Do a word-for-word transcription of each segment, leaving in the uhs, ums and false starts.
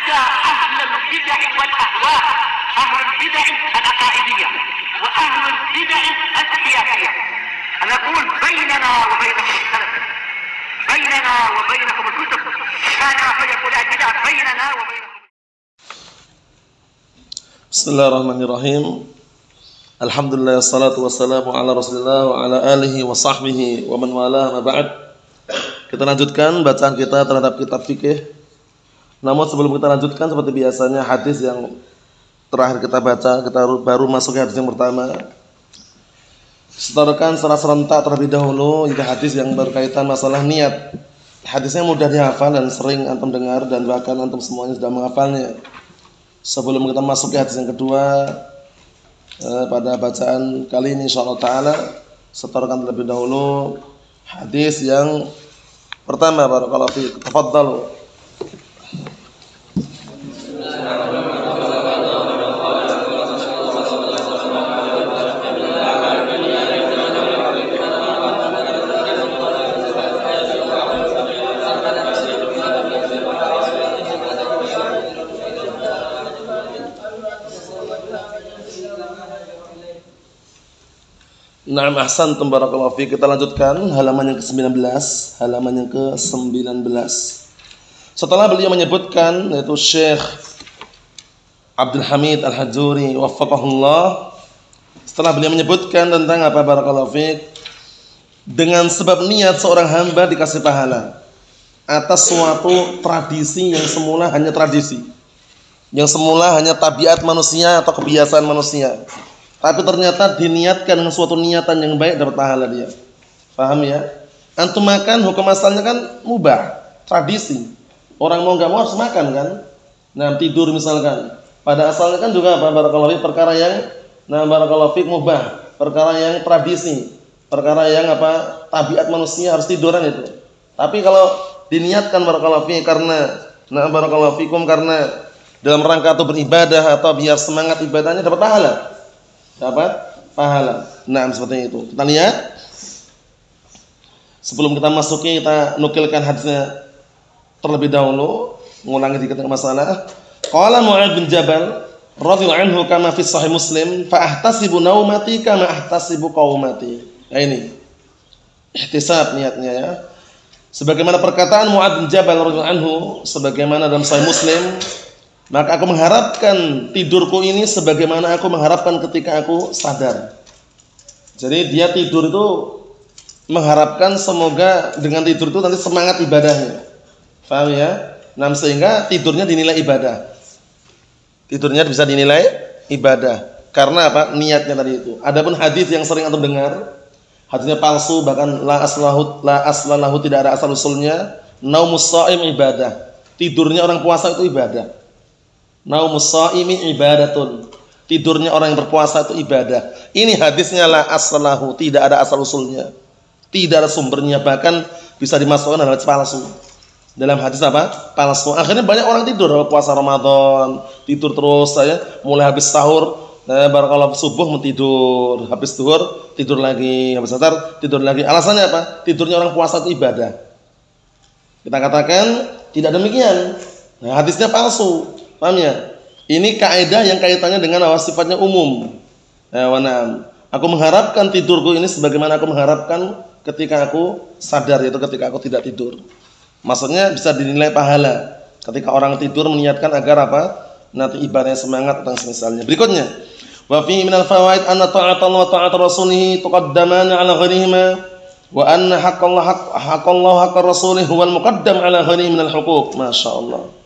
ada ahlul bid'ah wal ahwa, ahlul bid'ah al-aqaidiyah wa ahlul bid'ah al-siyasiyah. Ana aqul bainana wa bainakum as-salaf, bainana wa bainakum al-kutub, kana fayaqul al-bid'ah bainana wa bainakum. Bismillahirrahmanirrahim. Alhamdulillah, wassalatu wassalamu ala Rasulillah wa ala alihi wa sahbihi wa man wala, ma ba'd. Kita lanjutkan bacaan kita terhadap kitab fikih. Namun sebelum kita lanjutkan, seperti biasanya hadis yang terakhir kita baca, kita baru masuk ke hadis yang pertama. Setorkan secara serentak terlebih dahulu itu hadis yang berkaitan masalah niat. Hadisnya mudah dihafal dan sering antum dengar dan bahkan antum semuanya sudah menghafalnya. Sebelum kita masuk ke hadis yang kedua, eh, pada bacaan kali ini insyaallah taala setorkan terlebih dahulu hadis yang pertama. Barakallahu fiik. Tafadhalu. Na'am, ahsantum, barakallahu fiik. Kita lanjutkan halaman yang ke sembilan belas, halaman yang ke sembilan belas. Setelah beliau menyebutkan, yaitu Syekh Abdul Hamid Al-Hajuri waffaqahullah, setelah beliau menyebutkan tentang apa, barakallahu fiik, dengan sebab niat seorang hamba dikasih pahala atas suatu tradisi yang semula hanya tradisi, yang semula hanya tabiat manusia atau kebiasaan manusia, tapi ternyata diniatkan dengan suatu niatan yang baik, dapat pahala dia. Paham ya? Antum makan hukum asalnya kan mubah, tradisi. Orang mau enggak mau harus makan kan? Nah, tidur misalkan. Pada asalnya kan juga apa? Barakallahu fiik, perkara yang nah barakallahu fiik mubah, perkara yang tradisi, perkara yang apa? Tabiat manusia harus tiduran itu. Tapi kalau diniatkan barakallahu fiik karena nah barakallahu fiikum karena dalam rangka atau beribadah atau biar semangat ibadahnya, dapat pahala. Dapat pahala. Nah, seperti itu. Kita lihat. Sebelum kita masuki, kita nukilkan hadisnya terlebih dahulu, mengulangi dikit masalah. Qala Mu'adz bin Jabal radhiyallahu anhu kama fi sahih Muslim, fa ahtasibu naumati kama ahtasibu qaumati. Nah, ini ihtisab niatnya ya. Sebagaimana perkataan Mu'adz bin Jabal radhiyallahu anhu, sebagaimana dalam sahih Muslim, maka aku mengharapkan tidurku ini sebagaimana aku mengharapkan ketika aku sadar. Jadi dia tidur itu mengharapkan semoga dengan tidur itu nanti semangat ibadahnya. Paham ya? Nah, sehingga tidurnya dinilai ibadah. Tidurnya bisa dinilai ibadah. Karena apa? Niatnya tadi itu. Adapun hadis yang sering antum dengar, hadisnya palsu, bahkan la aslahu la aslalahu, tidak ada asal usulnya. Naumus shaim ibadah. Tidurnya orang puasa itu ibadah. Naumus shaimi ibadatun. Tidurnya orang yang berpuasa itu ibadah. Ini hadisnya la aslahu, tidak ada asal usulnya. Tidak ada sumbernya, bahkan bisa dimasukkan dalam hadis palsu. Dalam hadis apa? Palsu. Akhirnya banyak orang tidur puasa Ramadan, tidur terus saya, mulai habis sahur, eh, barakallahu subuh mau tidur, habis zuhur tidur lagi, habis asar tidur lagi. Alasannya apa? Tidurnya orang puasa itu ibadah. Kita katakan tidak demikian. Nah, hadisnya palsu. Paham ya? Ini kaidah yang kaitannya dengan apa? Sifatnya umum. Ya, wanam. Aku mengharapkan tidurku ini sebagaimana aku mengharapkan ketika aku sadar, yaitu ketika aku tidak tidur. Maksudnya bisa dinilai pahala ketika orang tidur meniatkan agar apa? Nanti ibadahnya semangat dan semisalnya. Berikutnya, wa fi minal fawaid anna ta'atallah wa ta'at rasulih tuqaddamana 'ala ghairihima wa anna haqqallah haqqallah haqqa rasulih huwal muqaddam 'ala ghairihi minal huquq. Masyaallah.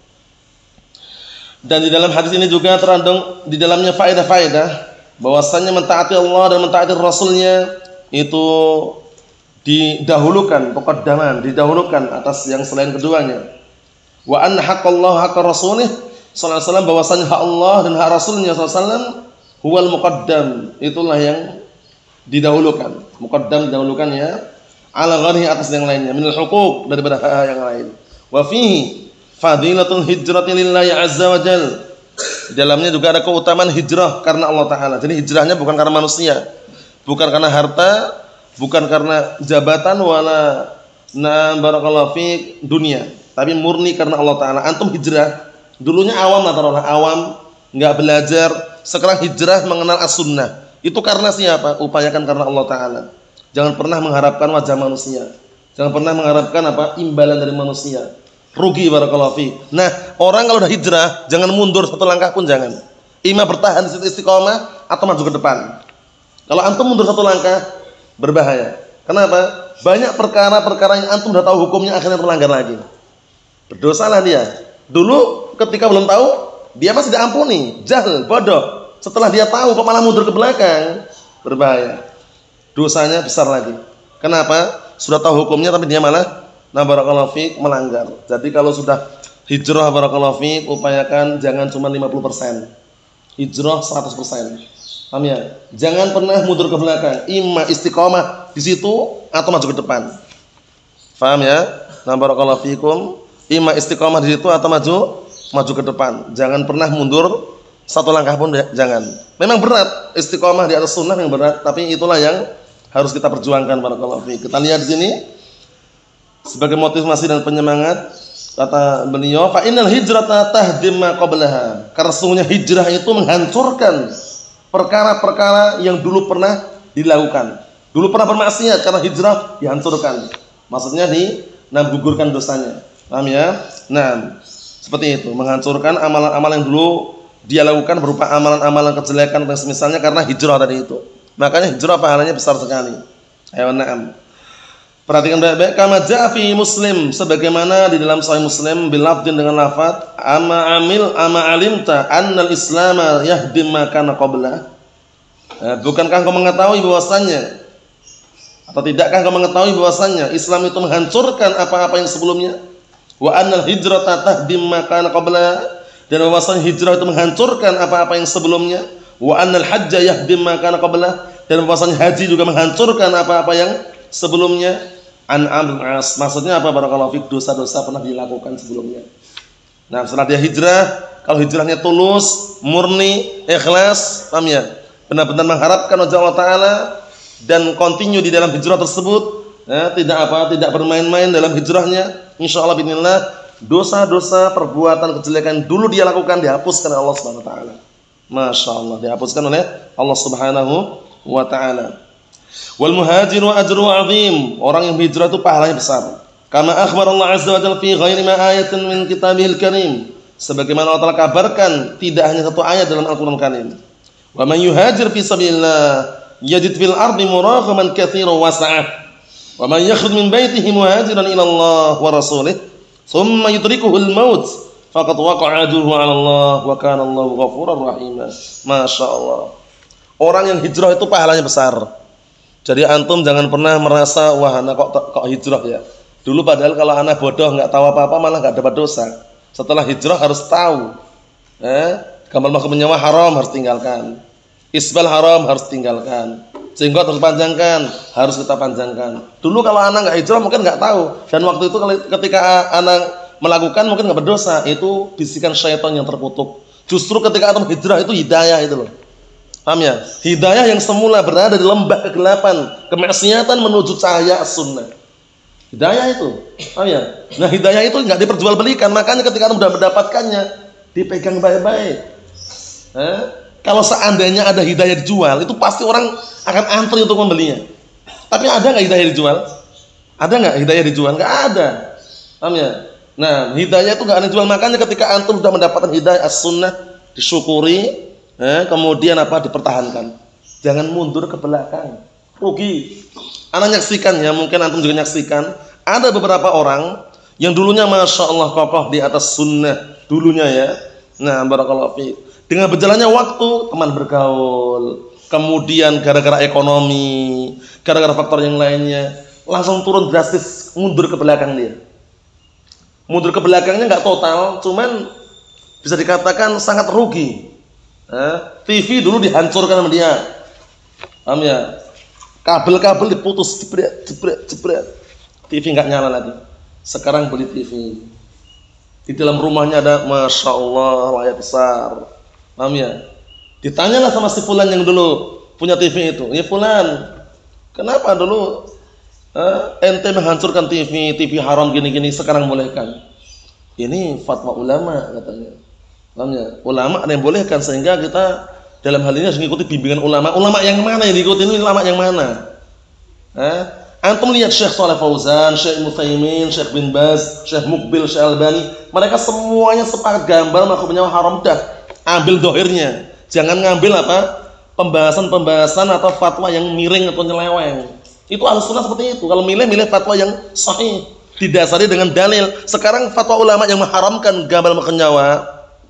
Dan di dalam hadis ini juga terandung di dalamnya faedah-faedah bahwasanya mentaati Allah dan mentaati Rasulnya itu didahulukan, muqaddaman, didahulukan atas yang selain keduanya. Wa anna haqqallah haqqa rasulih sallallahu alaihi wasallam, bahwasanya hak Allah dan hak Rasulnya sallallahu alaihi wasallam huwal muqaddam, itulah yang didahulukan. Muqaddam didahulukan ya, ala ghairihi, atas yang lainnya, minal huquq, daripada hak yang lain. Wa fihi fadilatul hijrati lillahi azza wa jal. Di dalamnya juga ada keutamaan hijrah karena Allah Ta'ala. Jadi hijrahnya bukan karena manusia, bukan karena harta, bukan karena jabatan, wala na barakallahu fi dunia, tapi murni karena Allah Ta'ala. Antum hijrah, Dulunya awam lah taruhlah, awam, nggak belajar, sekarang hijrah mengenal as-sunnah. Itu karena siapa? Upayakan karena Allah Ta'ala. Jangan pernah mengharapkan wajah manusia. Jangan pernah mengharapkan apa? Imbalan dari manusia. Rugi barakallahu fi. Nah, orang kalau udah hijrah, jangan mundur satu langkah pun jangan. Ima bertahan di situ istiqomah atau maju ke depan. Kalau antum mundur satu langkah, berbahaya. Kenapa? Banyak perkara-perkara yang antum udah tahu hukumnya akhirnya terlanggar lagi. Berdosalah dia. Dulu ketika belum tahu, dia masih diampuni, jahil, bodoh. Setelah dia tahu kok malah mundur ke belakang, berbahaya. Dosanya besar lagi. Kenapa? Sudah tahu hukumnya tapi dia malah nah barakallahu fiik melanggar. Jadi kalau sudah hijrah barakallahu fiik, upayakan jangan cuma lima puluh persen. Hijrah seratus persen. Paham ya? Jangan pernah mundur ke belakang. Imma istiqomah di situ atau maju ke depan. Paham ya? Nah barakallahu fiikum. Imma istiqomah di situ atau maju maju ke depan. Jangan pernah mundur satu langkah pun jangan. Memang berat istiqomah di atas sunnah yang berat, tapi itulah yang harus kita perjuangkan barakallahu fiik. Kita lihat di sini sebagai motivasi dan penyemangat, kata beliau, fa innal hijrata tahdim ma qablaha. Karena sesungguhnya hijrah itu menghancurkan perkara-perkara yang dulu pernah dilakukan. Dulu pernah bermaksiat, karena hijrah dihancurkan. Maksudnya di nah gugurkan dosanya. Paham ya? Nah, seperti itu, menghancurkan amalan-amalan yang dulu dia lakukan berupa amalan-amalan kejelekan dan semisalnya karena hijrah tadi itu. Makanya hijrah pahalanya besar sekali. Ayo na'am. Perhatikan baik-baik, kama jaa fi Muslim, sebagaimana di dalam Sahih Muslim bilafdin dengan lafaz ama amil ama alimta annal islama yahdim ma kana qabla. Eh, bukankah kau mengetahui bahwasannya atau tidakkah kau mengetahui bahwasannya Islam itu menghancurkan apa-apa yang sebelumnya? Wa annal hijrata tahdim ma kana qabla, dan bahwasanya hijrah itu menghancurkan apa-apa yang sebelumnya. Wa annal hajja yahdim ma kana qabla, dan bahwasanya haji juga menghancurkan apa-apa yang sebelumnya. An Amr bin As, maksudnya apa barakallahu fik, dosa-dosa pernah dilakukan sebelumnya. Nah, setelah dia hijrah, kalau hijrahnya tulus, murni, ikhlas, paham ya? Benar-benar mengharapkan wajah Allah Ta'ala dan continue di dalam hijrah tersebut, ya, tidak apa, tidak bermain-main dalam hijrahnya. Insyaallah bismillah, dosa-dosa perbuatan kejelekan dulu dia lakukan dihapuskan oleh Allah Subhanahu wa taala. Masya Allah, dihapuskan oleh Allah Subhanahu wa taala. Wal muhajiru ajru azim, orang yang hijrah itu pahalanya besar. Kama akhbar Allah azza wa jalla fi ghairi ma ayatin min kitabihil karim, sebagaimana Allah Ta'ala kabarkan tidak hanya satu ayat dalam Al-Qur'an Karim. Wa man yuhajir fi sabilillah yajid fil ardi muraghaman katsiran wa sa'ah. Wa man yakhruj min baitihi muhajiran ila Allah wa rasulih thumma yudrikuhul maut faqad waqa'a ajruhu 'ala Allah wa kana Allahu ghafurur rahim. Masyaallah. Orang yang hijrah itu pahalanya besar. Jadi antum jangan pernah merasa wah anak kok kok hijrah ya. Dulu padahal kalau anak bodoh nggak tahu apa-apa malah nggak dapat dosa. Setelah hijrah harus tahu. Eh, gamal makum menyewa haram harus tinggalkan. Isbal haram harus tinggalkan. Jenggot harus panjangkan, harus kita panjangkan. Dulu kalau anak nggak hijrah mungkin nggak tahu. Dan waktu itu ketika anak melakukan mungkin nggak berdosa. Itu bisikan syaitan yang terkutuk. Justru ketika antum hijrah itu hidayah itu loh. Paham ya? Hidayah yang semula berada di lembah kegelapan, kemaksiatan menuju cahaya as-sunnah. Hidayah itu. Paham ya? Nah, hidayah itu enggak diperjualbelikan, makanya ketika Anda sudah mendapatkannya, dipegang baik-baik. Eh? Kalau seandainya ada hidayah dijual, itu pasti orang akan antri untuk membelinya. Tapi ada enggak hidayah dijual? Ada enggak hidayah dijual? Enggak ada. Paham ya? Nah, hidayah itu enggak ada dijual, makanya ketika antum sudah mendapatkan hidayah as-sunnah, disyukuri. Eh, kemudian apa dipertahankan, jangan mundur ke belakang, rugi. Anak nyaksikan ya, mungkin antum juga nyaksikan, ada beberapa orang yang dulunya masya Allah kokoh di atas sunnah dulunya ya. Nah barakallahu fi, dengan berjalannya waktu teman bergaul, kemudian gara-gara ekonomi, gara-gara faktor yang lainnya, langsung turun drastis, mundur ke belakang dia. Mundur ke belakangnya nggak total, cuman bisa dikatakan sangat rugi. Eh, T V dulu dihancurkan sama dia, paham ya? Kabel-kabel diputus, jebret, jebret, jebret. T V nggak nyala lagi. Sekarang beli T V. Di dalam rumahnya ada, masya Allah, layar besar, paham ya? Ditanyalah sama si fulan yang dulu punya T V itu, ya fulan, kenapa dulu eh, ente menghancurkan T V, T V haram gini-gini, sekarang bolehkan? Ini fatwa ulama katanya. Paham ya? Ulama ada yang bolehkan, sehingga kita dalam hal ini harus mengikuti bimbingan ulama. Ulama yang mana yang diikuti ini, ulama yang mana? Eh? Antum lihat Syekh Shalih Fauzan, Syekh Utsaimin, Syekh bin Baz, Syekh Muqbil, Syekh Albani, mereka semuanya sepakat gambar makhluk nyawa haram dah. Ambil dohirnya. Jangan ngambil apa? Pembahasan-pembahasan atau fatwa yang miring atau nyeleweng. Itu Ahlussunnah seperti itu. Kalau milih, milih fatwa yang sahih, didasari dengan dalil. Sekarang fatwa ulama yang mengharamkan gambar makhluk nyawa,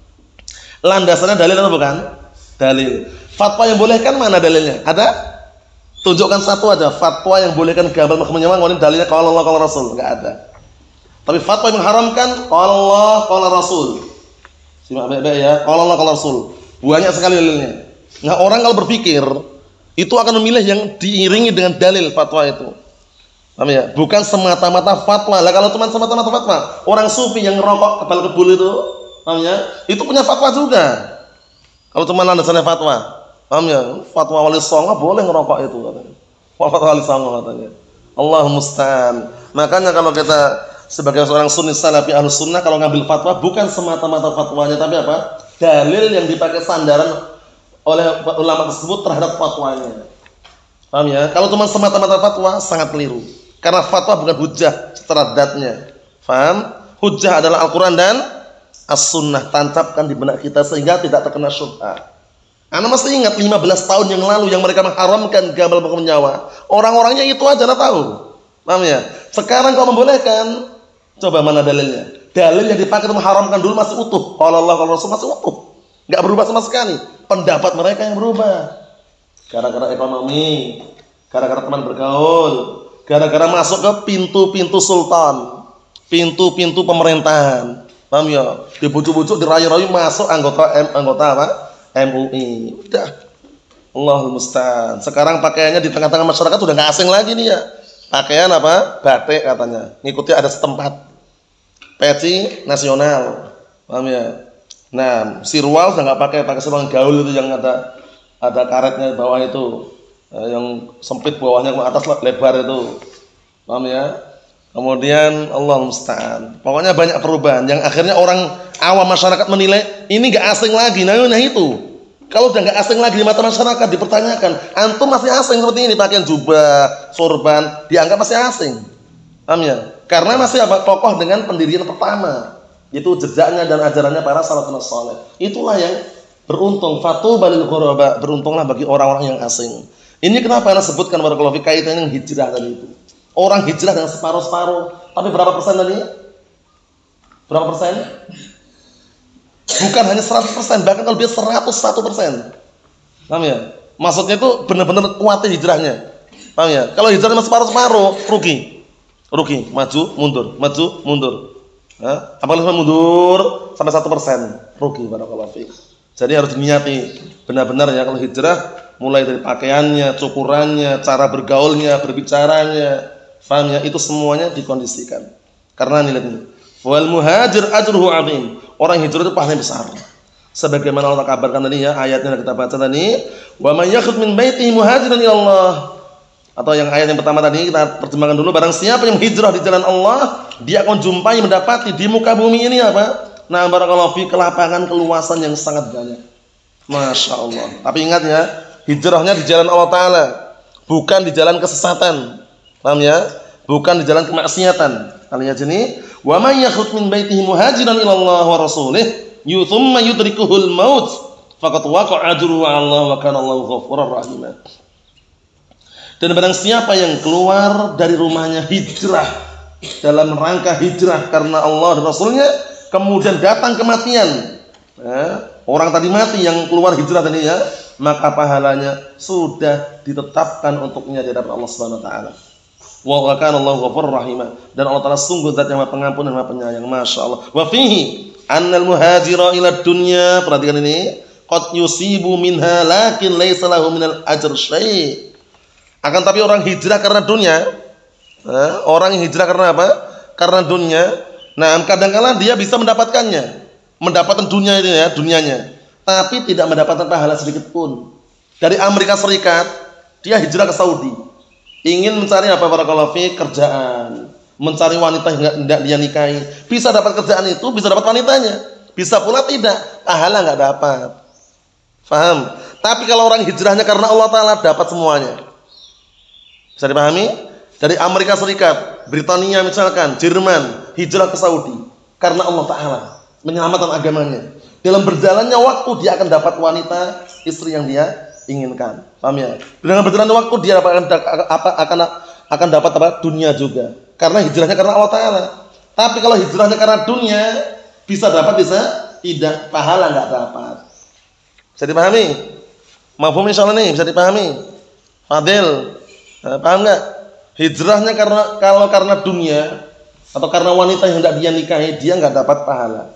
landasannya dalil atau bukan? Dalil. Fatwa yang bolehkan mana dalilnya? Ada? Tunjukkan satu aja fatwa yang bolehkan gambar makhluk nyawa, kemudian dalilnya qala Allah qala Rasul, enggak ada. Tapi fatwa yang mengharamkan qala Allah qala Rasul. Simak baik-baik ya, qala Allah qala Rasul. Banyak sekali dalilnya. Nah, orang kalau berpikir itu akan memilih yang diiringi dengan dalil fatwa itu. Paham ya? Bukan semata-mata fatwa. Lah kalau cuma semata-mata fatwa, orang sufi yang ngerokok kebal kebul itu, paham ya? Itu punya fatwa juga. Kalau cuma landasannya fatwa, paham ya? Fatwa Wali Songo boleh ngerokok itu katanya. Fatwa Wali Songo katanya. Allah musta'an. Makanya kalau kita sebagai seorang sunni salafi ahlus sunnah, kalau ngambil fatwa bukan semata-mata fatwanya, tapi apa? Dalil yang dipakai sandaran oleh ulama tersebut terhadap fatwanya. Paham ya? Kalau cuma semata-mata fatwa sangat keliru. Karena fatwa bukan hujjah secara datnya. Paham? Hujjah adalah Al-Qur'an dan As-Sunnah. Tancapkan di benak kita sehingga tidak terkena syubhat. Anda masih ingat lima belas tahun yang lalu yang mereka mengharamkan gambar makhluk nyawa. Orang-orangnya itu aja Anda tahu. Paham ya? Sekarang kalau membolehkan, coba mana dalilnya? Dalil yang dipakai untuk mengharamkan dulu masih utuh. Kalau Allah kalau Rasul masih utuh. Enggak berubah sama sekali. Pendapat mereka yang berubah. Gara-gara ekonomi, gara-gara teman bergaul, gara-gara masuk ke pintu-pintu sultan, pintu-pintu pemerintahan. Paham ya? Dibujuk-bujuk, dirayu-rayu masuk anggota M, anggota apa? M U I. Udah. Allahul musta'an. Sekarang pakaiannya di tengah-tengah masyarakat udah enggak asing lagi nih ya. Pakaian apa? Batik katanya. Ngikuti ada setempat. Peci nasional. Paham ya? Nah, sirwal sudah nggak pakai, pakai sirwal gaul itu yang ada ada karetnya di bawah itu, eh, yang sempit bawahnya ke atas lebar itu, paham ya? Kemudian Allah musta'an. Pokoknya banyak perubahan yang akhirnya orang awam masyarakat menilai ini nggak asing lagi. Nah, nah itu. Kalau udah nggak asing lagi di mata masyarakat, dipertanyakan, antum masih asing seperti ini, pakaian jubah, sorban, dianggap masih asing, paham ya? Karena masih apa? Kokoh dengan pendirian pertama. Itu jejaknya dan ajarannya para salafun saleh. Itulah yang beruntung. Fatubal lil ghuraba, beruntunglah bagi orang-orang yang asing. Ini kenapa Anda sebutkan barakallahu fi kaitannya dengan hijrah tadi itu. Orang hijrah dengan separuh-separuh, tapi berapa persen tadi? Berapa persen? Bukan hanya seratus persen, bahkan kalau dia seratus satu persen. Paham ya? Maksudnya itu benar-benar kuat hijrahnya. Paham ya? Kalau hijrah cuma separuh-separuh, rugi. Rugi, maju, mundur, maju, mundur. Nah, apalagi mundur sampai satu persen, rugi barakallahu fiik. Jadi harus diniati benar-benar ya kalau hijrah, mulai dari pakaiannya, cukurannya, cara bergaulnya, berbicaranya, paham ya? Itu semuanya dikondisikan. Karena nilai ini. Wal muhajir ajruhu 'azim. Orang hijrah itu pahalanya besar. Sebagaimana Allah kabarkan tadi ya, ayatnya yang kita baca tadi, wa may yakhruj min baitihi muhajiran ila Allah. Atau yang ayat yang pertama tadi kita terjemahkan dulu, barang siapa yang hijrah di jalan Allah, dia akan jumpai mendapati di muka bumi ini apa? Nah, barakallahu fi kelapangan, keluasan yang sangat banyak. Masya Allah. Tapi ingat ya, hijrahnya di jalan Allah Ta'ala, bukan di jalan kesesatan. Paham ya? Bukan di jalan kemaksiatan. Kalian sini, wa may yakhruj min baitihi muhajiran ila Allah wa rasulih, thumma yudrikuhul maut, faqad waqa'a ajruhu 'ala Allah wa kana Allahu ghafurur rahim. Dan barang siapa yang keluar dari rumahnya hijrah dalam rangka hijrah karena Allah dan Rasulnya, kemudian datang kematian, ya, orang tadi mati yang keluar hijrah tadi ya, maka pahalanya sudah ditetapkan untuknya di hadapan Allah Subhanahu wa taala. Wa kana Allahu ghafurur rahim. Dan Allah Taala sungguh zat yang Maha Pengampun dan Maha Penyayang. Masyaallah. Wa fihi annal muhajira ila dunya, perhatikan ini, qad yusibu minha lakin laisa lahu minal ajr syai'. Akan tapi orang hijrah karena dunia, eh, orang yang hijrah karena apa? Karena dunia. Nah, kadang-kadang dia bisa mendapatkannya, mendapatkan dunia ini ya, dunianya, tapi tidak mendapatkan pahala sedikit pun. Dari Amerika Serikat, dia hijrah ke Saudi, ingin mencari apa? Barakallahu fi, kerjaan, mencari wanita yang tidak dia nikahi. Bisa dapat kerjaan itu, bisa dapat wanitanya. Bisa pula tidak, pahala nggak dapat. Faham? Tapi kalau orang hijrahnya karena Allah Ta'ala, dapat semuanya. Bisa dipahami? Dari Amerika Serikat, Britania misalkan, Jerman, hijrah ke Saudi karena Allah Ta'ala, menyelamatkan agamanya. Dalam berjalannya waktu dia akan dapat wanita, istri yang dia inginkan. Paham ya? Dengan berjalannya waktu dia akan apa akan akan dapat apa? Dunia juga. Karena hijrahnya karena Allah Ta'ala. Tapi kalau hijrahnya karena dunia, bisa dapat bisa tidak, pahala nggak dapat. Bisa dipahami? Mafhum insyaallah nih, bisa dipahami? Fadil, nah, paham nggak? Hijrahnya karena kalau karena dunia atau karena wanita yang hendak dia nikahi, dia nggak dapat pahala.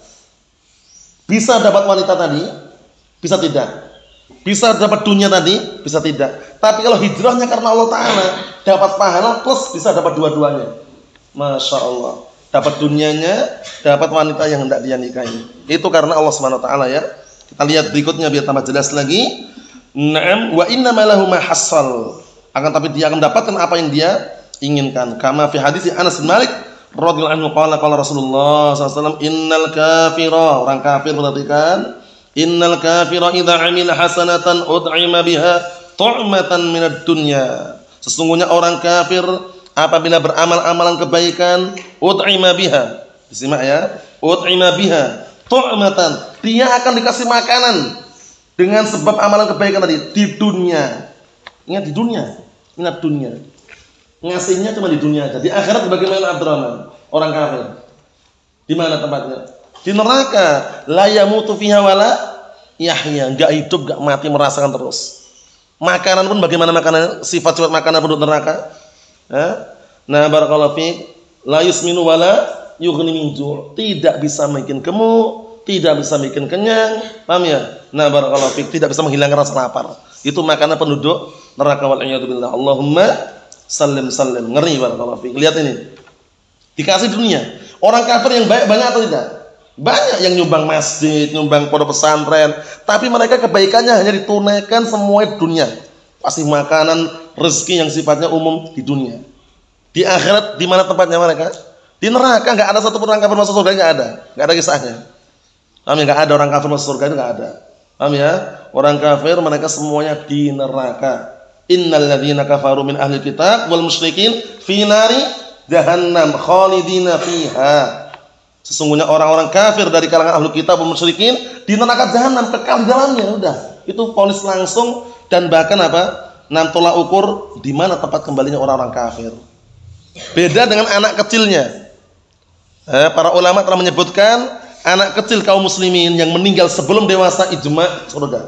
Bisa dapat wanita tadi, bisa tidak. Bisa dapat dunia tadi, bisa tidak. Tapi kalau hijrahnya karena Allah Ta'ala, dapat pahala plus bisa dapat dua-duanya. Masya Allah. Dapat dunianya, dapat wanita yang hendak dia nikahi. Itu karena Allah Subhanahu Wa Ta'ala ya. Kita lihat berikutnya biar tambah jelas lagi. Naam wa inna malahu ma hassal. Akan tapi dia akan mendapatkan apa yang dia inginkan. Kama fi hadis Anas bin Malik radhiyallahu anhu qala qala Rasulullah sallallahu alaihi wasallam innal kafira, orang kafir perhatikan, innal kafira idza amila hasanatan ud'ima biha tu'matan minad dunya. Sesungguhnya orang kafir apabila beramal amalan kebaikan ud'ima biha. Disimak ya. Ud'ima biha tu'matan. Dia akan dikasih makanan dengan sebab amalan kebaikan tadi di dunia. Ingat di dunia. Ingat dunia. Ngasihnya cuma di dunia aja. Di akhirat bagaimana Abdurrahman? Orang kafir. Di mana tempatnya? Di neraka. La yamutu fiha wala yahya. Enggak hidup, enggak mati, merasakan terus. Makanan pun bagaimana makanan? Sifat-sifat makanan penduduk neraka. Ha? Nah, barakallahu fiik. La yusminu wala yughni min ju'. Tidak bisa bikin gemuk, tidak bisa bikin kenyang. Paham ya? Nah, barakallahu fiik, tidak bisa menghilangkan rasa lapar. Itu makanan penduduk neraka wal iyadu billah. Allahumma sallim sallim. Ngeri barakallahu fiik. Lihat ini. Dikasih dunia. Orang kafir yang baik banyak atau tidak? Banyak yang nyumbang masjid, nyumbang pondok pesantren, tapi mereka kebaikannya hanya ditunaikan semua di dunia. Pasti makanan, rezeki yang sifatnya umum di dunia. Di akhirat di mana tempatnya mereka? Di neraka. Enggak ada satu orang kafir masuk surga, enggak ada. Enggak ada kisahnya. Paham ya? Enggak ada orang kafir masuk surga, itu enggak ada. Paham ya? Orang kafir mereka semuanya di neraka. Innal ladzina kafaru min ahli kitab wal musyrikin fi nari jahannam khalidina fiha. Sesungguhnya orang-orang kafir dari kalangan ahli kitab wal musyrikin di neraka jahanam, kekal di dalamnya. Udah, itu vonis langsung. Dan bahkan apa? Nam tolak ukur di mana tempat kembalinya orang-orang kafir. Beda dengan anak kecilnya. Eh, para ulama telah menyebutkan anak kecil kaum muslimin yang meninggal sebelum dewasa ijma surga.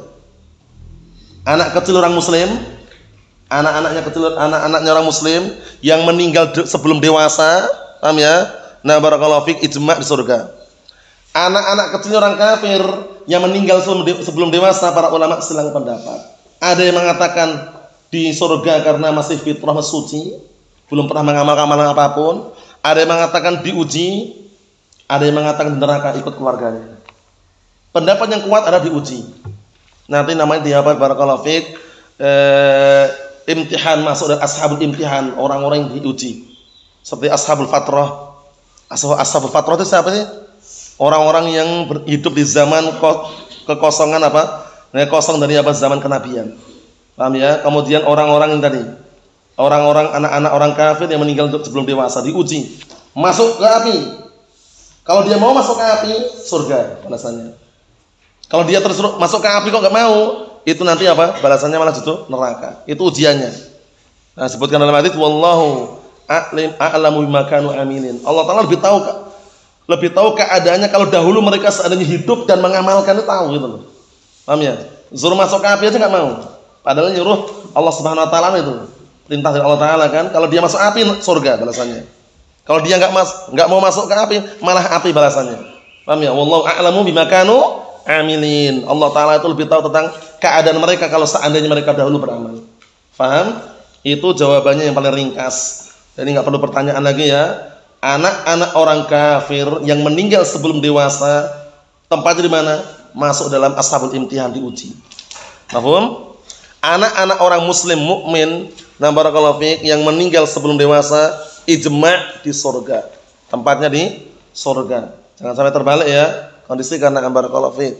Anak kecil orang muslim, anak-anaknya kecil, anak-anaknya orang muslim yang meninggal de sebelum dewasa, paham ya? Nah, barakallahu fiik, ijma di surga. Anak-anak kecil orang kafir yang meninggal sebelum, de sebelum dewasa, para ulama silang pendapat. Ada yang mengatakan di surga karena masih fitrah suci, belum pernah mengamalkan amalan apapun. Ada yang mengatakan diuji, ada yang mengatakan di neraka ikut keluarganya. Pendapat yang kuat ada diuji. Nanti namanya di apa? Barakallahu fiik, eh, imtihan, masuk dan ashabul imtihan, orang-orang yang diuji. Seperti ashabul fatrah. Ashabul fatrah itu siapa sih? Orang-orang yang hidup di zaman kekosongan apa? Nah, kosong dari apa? Zaman kenabian. Paham ya? Kemudian orang-orang yang tadi, orang-orang anak-anak orang kafir yang meninggal sebelum dewasa diuji, masuk ke api. Kalau dia mau masuk ke api, surga balasannya. Kalau dia terus masuk ke api kok nggak mau, itu nanti apa? Balasannya malah justru neraka. Itu ujiannya. Nah, sebutkan dalam hadis, wallahu a'lam a'lamu bima kanu aminin. Allah Taala lebih tahu, lebih tahu keadaannya kalau dahulu mereka seandainya hidup dan mengamalkan itu tahu gitu loh. Paham ya? Suruh masuk ke api aja nggak mau. Padahal nyuruh Allah Subhanahu Wa Taala itu. Perintah dari Allah Taala kan. Kalau dia masuk api, surga balasannya. Kalau dia nggak mas, nggak mau masuk ke api, malah api balasannya. Paham ya? Wallahu a'lamu bima kanu amilin. Allah Taala itu lebih tahu tentang keadaan mereka kalau seandainya mereka dahulu beramal. Paham? Itu jawabannya yang paling ringkas. Jadi nggak perlu pertanyaan lagi ya. Anak-anak orang kafir yang meninggal sebelum dewasa, tempatnya di mana? Masuk dalam ashabul imtihan, diuji. Paham? Anak-anak orang muslim mukmin, nah barakallahu fiik, yang meninggal sebelum dewasa ijma' di surga. Tempatnya di surga. Jangan sampai terbalik ya. kondisikan. Na'am barakallahu fiik.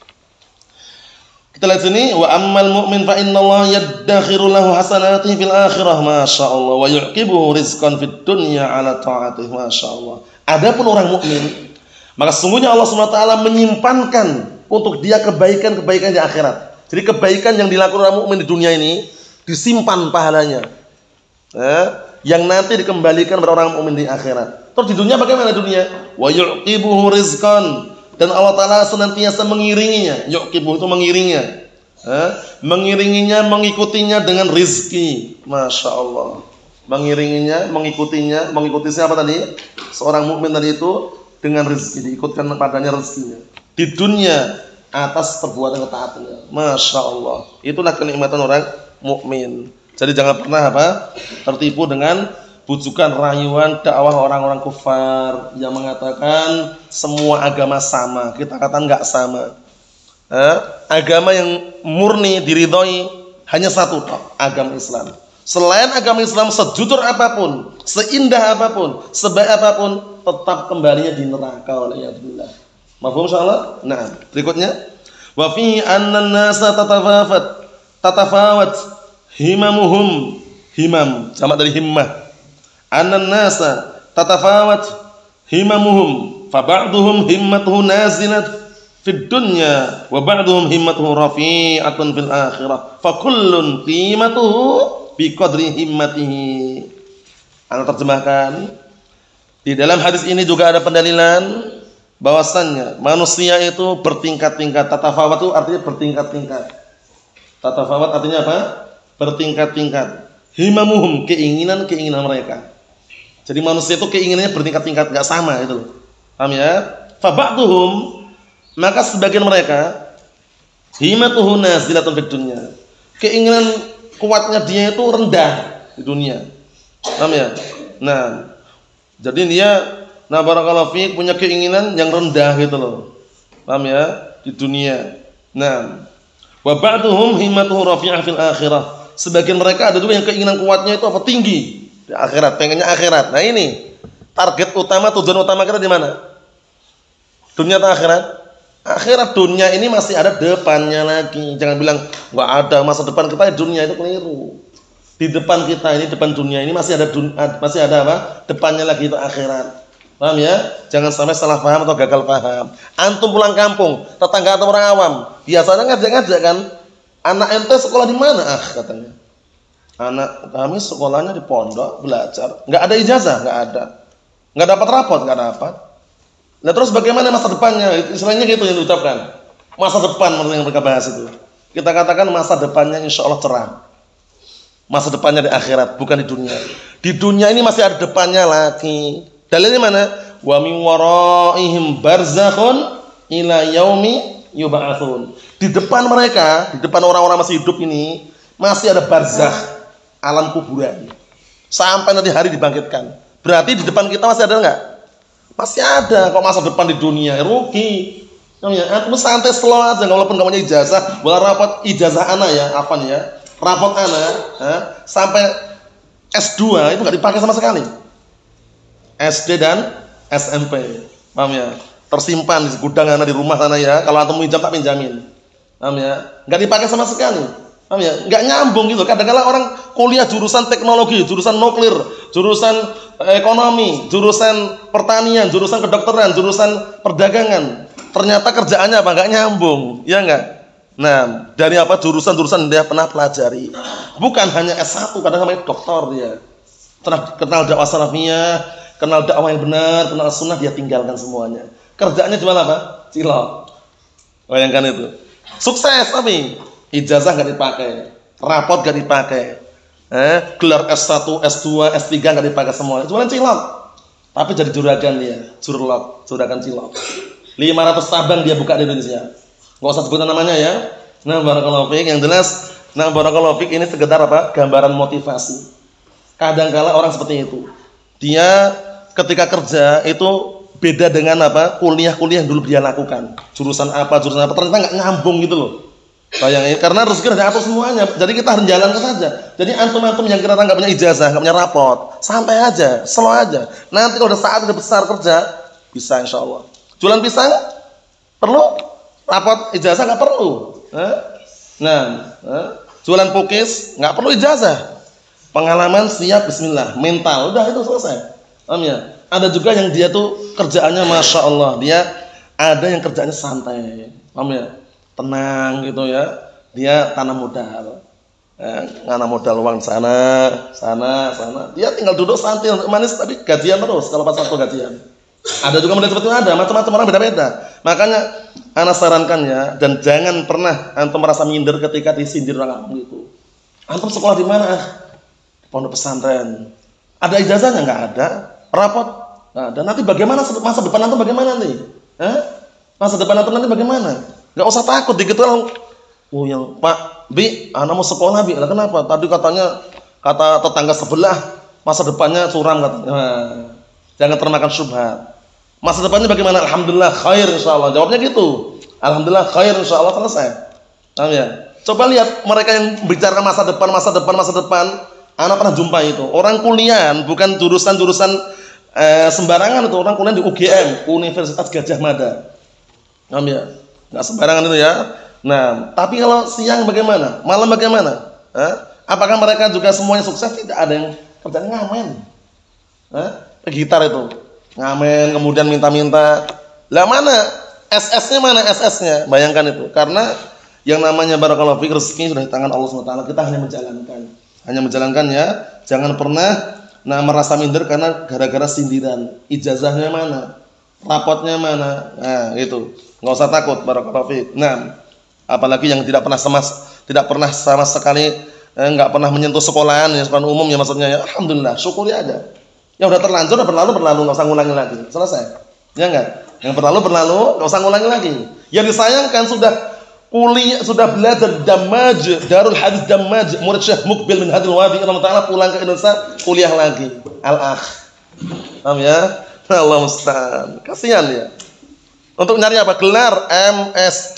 Kita lihat sini, wa ammal mu'min fa innallaha yaddakhiru lahu hasanatihi fil akhirah, masyaallah, wa yu'qibuhu rizqan fid dunya ala ta'atihi, masyaallah. Adapun orang mukmin, maka sesungguhnya Allah Subhanahu wa taala menyimpankan untuk dia kebaikan-kebaikan di akhirat. Jadi kebaikan yang dilakukan orang mukmin di dunia ini disimpan pahalanya. Eh, yang nanti dikembalikan kepada orang mukmin di akhirat. Terus di dunia bagaimana dunia? Wa yu'qibuhu rizqan, dan Allah Ta'ala senantiasa mengiringinya. Yu'qibuhu itu mengiringinya, eh, mengiringinya, mengikutinya dengan rizki. Masya Allah. Mengiringinya, mengikutinya, mengikuti siapa tadi? Seorang mukmin tadi itu dengan rizki, diikutkan padanya rizkinya di dunia atas perbuatan ketaatannya. Masya Allah. Itulah kenikmatan orang mukmin. Jadi jangan pernah apa? tertipu dengan bujukan rayuan dakwah orang-orang kufar yang mengatakan semua agama sama. Kita katakan enggak sama. Eh, agama yang murni diridhoi hanya satu, agama Islam. Selain agama Islam, sejujur apapun, seindah apapun, sebaik apapun, tetap kembalinya di neraka waliyadzubillah. Mafhum insyaallah? Nah, berikutnya, wa fi anna an-nasa tatafawat tatafawat himamuhum, himam jamak dari himmah. Anna an-nasa tatafawat himamuhum, fa ba'duhum himmatuhu nazilat fid dunya wa ba'duhum himmatuhu rafi'atun fil akhirah. Fa kullun qimatuhu bi qadri himmatihi. Ana terjemahkan, di dalam hadis ini juga ada pendalilan bahwasannya manusia itu bertingkat-tingkat. Tatafawat itu artinya bertingkat-tingkat. Tatafawat artinya apa? Bertingkat-tingkat. Himamuhum, keinginan-keinginan mereka. Jadi manusia itu keinginannya bertingkat-tingkat, enggak sama itu. Paham ya? Fa ba'duhum, maka sebagian mereka himmatuhu nazilatun fid dunya. Keinginan kuatnya dia itu rendah di dunia. Paham ya? Nah, jadi dia nah barakallahu fiik punya keinginan yang rendah gitu loh. Paham ya? Di dunia. Nah, wa ba'duhum himmatuhu rafi'ah fil akhirah. Sebagian mereka ada juga yang keinginan kuatnya itu apa? Tinggi di akhirat, pengennya akhirat. Nah, ini target utama, tujuan utama kita di mana? Dunia atau akhirat? Akhirat. Dunia ini masih ada depannya lagi. Jangan bilang enggak ada masa depan kita di dunia, itu keliru. Di depan kita ini, depan dunia ini masih ada dunia, masih ada apa? Depannya lagi itu akhirat. Paham ya? Jangan sampai salah paham atau gagal paham. Antum pulang kampung, tetangga atau orang awam, biasanya ngajak-ngajak kan, anak ente sekolah di mana? Ah, katanya. Anak kami sekolahnya di pondok, belajar. Enggak ada ijazah, enggak ada. Enggak dapat rapot, enggak dapat. Nah, terus bagaimana masa depannya? Istilahnya gitu yang diucapkan. Masa depan menurut yang mereka bahas itu. Kita katakan masa depannya insya Allah cerah. Masa depannya di akhirat, bukan di dunia. Di dunia ini masih ada depannya lagi. Dalilnya mana? Wa min waraihim barzakhun ila yaumi yub'atsun. Di depan mereka, di depan orang-orang masih hidup ini, masih ada barzakh, alam kuburan. Sampai nanti hari dibangkitkan. Berarti di depan kita masih ada enggak? Masih ada. Kok masa depan di dunia rugi. Namanya, aku santai slow aja, walaupun enggak punya ijazah, bola rapot ijazah ana ya, apa nih ya? Rapot ana, ha? Sampai S dua itu enggak dipakai sama sekali. S D dan S M P. Paham ya? Tersimpan di gudang ana di rumah sana ya. Kalau antum minjam tak pinjamin. Paham ya? Enggak dipakai sama sekali. Paham ya? Enggak nyambung gitu. Kadang-kadang orang kuliah jurusan teknologi, jurusan nuklir, jurusan ekonomi, jurusan pertanian, jurusan kedokteran, jurusan perdagangan. Ternyata kerjaannya apa? Enggak nyambung. Ya enggak? Nah, dari apa jurusan-jurusan dia pernah pelajari. Bukan hanya S satu, kadang sampai doktor dia. Kenal dakwah salafiyah, kenal dakwah yang benar, kenal sunnah, dia tinggalkan semuanya. Kerjaannya cuma apa? Cilok. Bayangkan itu. Sukses tapi ijazah enggak dipakai, rapot enggak dipakai. Eh, gelar S satu, S dua, S tiga enggak dipakai semua. Cuma cilok. Tapi jadi juragan dia, jurlok, juragan cilok. lima ratus cabang dia buka di Indonesia. Enggak usah sebutan namanya ya. Nah, barakallahu fiik, yang jelas, nah barakallahu fiik ini sekedar apa? Gambaran motivasi. Kadang-kala orang seperti itu. Dia ketika kerja itu beda dengan apa? Kuliah-kuliah yang dulu dia lakukan. Jurusan apa, jurusan apa, ternyata enggak nyambung gitu loh. Bayangin, karena rezeki sudah atur semuanya. Jadi kita harus jalankan saja. Jadi antum-antum yang kira-kira enggak punya ijazah, enggak punya rapot, santai aja, slow aja. Nanti kalau udah saat udah besar kerja, bisa insyaallah. Jualan pisang Perlu rapot ijazah nggak perlu. Nah, jualan pukis nggak perlu ijazah. Pengalaman siap, bismillah, mental udah itu selesai. Paham ya? Ada juga yang dia tuh kerjaannya masya Allah, dia ada yang kerjaannya santai, paham ya? Tenang gitu ya. Dia tanam modal, eh, tanam modal uang sana, sana, sana. Dia tinggal duduk santai, manis tapi gajian terus kalau pas waktu gajian. Ada juga model seperti itu, ada macam-macam orang beda-beda. Makanya ana sarankan ya, dan jangan pernah antum merasa minder ketika disindir orang kampung itu. Antum sekolah di mana? Pondok pesantren. Ada ijazahnya? Nggak ada. Rapot? Nggak ada. Nanti bagaimana masa depan antum bagaimana nih? Eh? Masa depan antum nanti bagaimana? Nggak usah takut dikit orang. Oh yang Pak, Bi, anak mau sekolah Bi. Lah kenapa? Tadi katanya kata tetangga sebelah masa depannya suram katanya. Nah, jangan termakan syubhat. Masa depannya bagaimana? Alhamdulillah khair insyaallah. Jawabnya gitu. Alhamdulillah khair insyaallah, selesai. Paham ya? Coba lihat mereka yang bicara masa depan, masa depan, masa depan. Anak pernah jumpa itu. Orang kuliah bukan jurusan-jurusan eh, sembarangan itu. Orang kuliah di U G M, Universitas Gadjah Mada. Paham ya? Enggak sembarangan itu ya. Nah, tapi kalau siang bagaimana? Malam bagaimana? Hah? Apakah mereka juga semuanya sukses? Tidak, ada yang kerjanya ngamen. Hah? Gitar itu. Ngamen, kemudian minta-minta. Lah mana? S S-nya mana S S-nya? Bayangkan itu. Karena yang namanya barakallahu fiik, rezeki sudah di tangan Allah subhanahu wa taala. Kita hanya menjalankan. Hanya menjalankan ya. Jangan pernah nah merasa minder karena gara-gara sindiran. Ijazahnya mana? Rapotnya mana? Nah, itu. Enggak usah takut barakallahu fiik. Nah, apalagi yang tidak pernah sama tidak pernah sama sekali eh, enggak pernah menyentuh sekolahan ya, sekolah umum ya maksudnya ya. Alhamdulillah, syukuri aja. Yang udah terlanjur udah berlalu berlalu, enggak usah ngulangi lagi. Selesai. Ya enggak? Yang berlalu berlalu, enggak usah ngulangi lagi. Yang disayangkan sudah kuliah, sudah belajar Damaj, Darul Hadis Damaj, murid Syekh Mukbil min Hadil Wadi, Allah Ta'ala pulang ke Indonesia, kuliah lagi. Al-akh. Paham ya? Allah musta'an. Kasihan ya. Untuk nyari apa? Gelar M S C.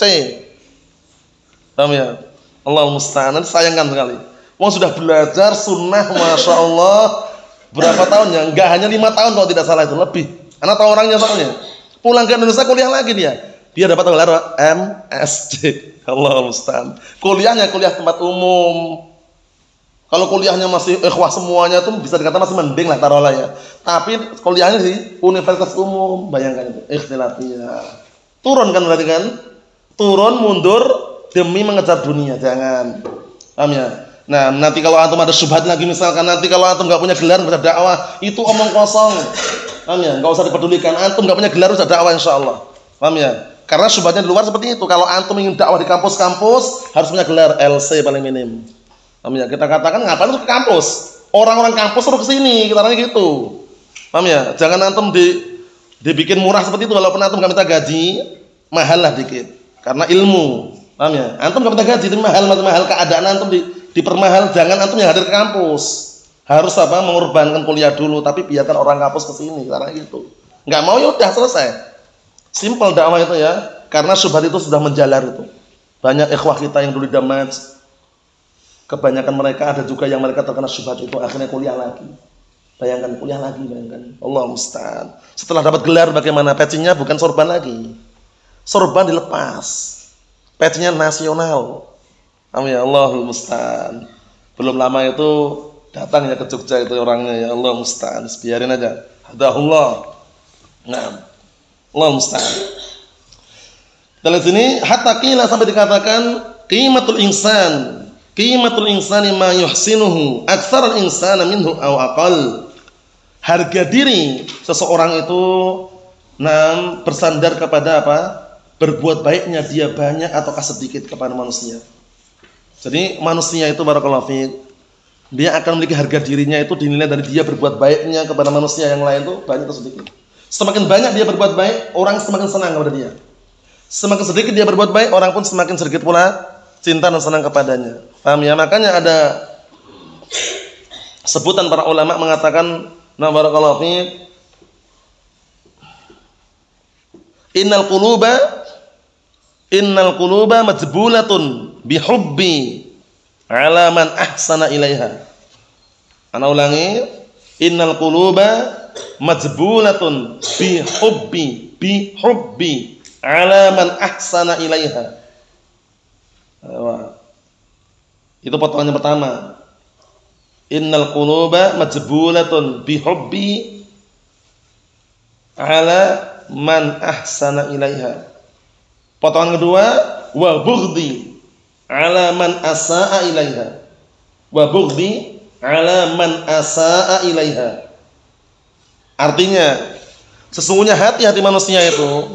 Paham ya? Allah musta'an. Sayangkan sekali. Wong sudah belajar sunnah, masya Allah, berapa tahun ya? Enggak hanya lima tahun kalau tidak salah itu, lebih. Anak tahu orangnya soalnya. Pulang ke Indonesia kuliah lagi dia. Dia dapat gelar M S C. Allah musta'an. Kuliahnya kuliah tempat umum. Kalau kuliahnya masih ikhwah semuanya tuh bisa dikatakan masih mending lah taruhlah ya. Tapi kuliahnya di universitas umum, bayangkan itu ikhtilafiyah. Turun kan berarti kan? Turun mundur demi mengejar dunia, jangan. Paham ya? Nah, nanti kalau antum ada syubhat lagi misalkan nanti kalau antum enggak punya gelar bisa dakwah, itu omong kosong. Paham ya? Enggak usah dipedulikan. Antum enggak punya gelar bisa dakwah insyaallah. Paham ya? Karena syubhatnya di luar seperti itu. Kalau antum ingin dakwah di kampus-kampus harus punya gelar L C paling minim. Paham ya? Kita katakan ngapain ke kampus? Orang-orang kampus suruh ke sini, kita tanya gitu. Paham ya? Jangan antum di dibikin murah seperti itu walaupun antum enggak minta gaji, mahal lah dikit. Karena ilmu. Paham ya? Antum enggak minta gaji, tapi mahal mahal keadaan antum di dipermahal, jangan antum yang hadir ke kampus. Harus apa? Mengorbankan kuliah dulu, tapi biarkan orang kampus ke sini, karena gitu. Enggak mau ya udah selesai. Simpel dakwah itu ya, karena syubhat itu sudah menjalar itu. Banyak ikhwah kita yang dulu di Damaj, kebanyakan mereka ada juga yang mereka terkena syubhat itu akhirnya kuliah lagi. Bayangkan kuliah lagi, bayangkan. Allah musta'an. Setelah dapat gelar bagaimana? Pecinya bukan sorban lagi. Sorban dilepas. Pecinya nasional. Amin ya Allahul musta'an. Belum lama itu datang ya ke Jogja itu orangnya ya Allah musta'an. Biarin aja. Hadahullah. Nah. Allah musta'an. Dalam sini hatta qila sampai dikatakan qimatul insan. Qimatul insani ma yuhsinuhu aktsarul insana minhu aw aqal. Harga diri seseorang itu nam bersandar kepada apa? Berbuat baiknya dia banyak ataukah sedikit kepada manusia. Jadi manusia itu barakallahu fiik, dia akan memiliki harga dirinya itu dinilai dari dia berbuat baiknya kepada manusia yang lain itu banyak atau sedikit. Semakin banyak dia berbuat baik, orang semakin senang kepada dia. Semakin sedikit dia berbuat baik, orang pun semakin sedikit pula cinta dan senang kepadanya. Paham ya? Makanya ada sebutan para ulama mengatakan, na barakallahu fiik, innal quluba innal quluba majbulatun bihubbi ala man ahsana ilaiha. Ana ulangi, innal quluba majbulatun bihubbi bihubbi 'ala man ahsana ilaiha. Itu potongan yang pertama. Innal quluba majbulatun bihubbi 'ala man ahsana ilaiha. Potongan kedua, wa bughdhi 'ala man asaa ilaiha. Wa bughdhi 'ala man asaa ilaiha. Artinya, sesungguhnya hati-hati manusia itu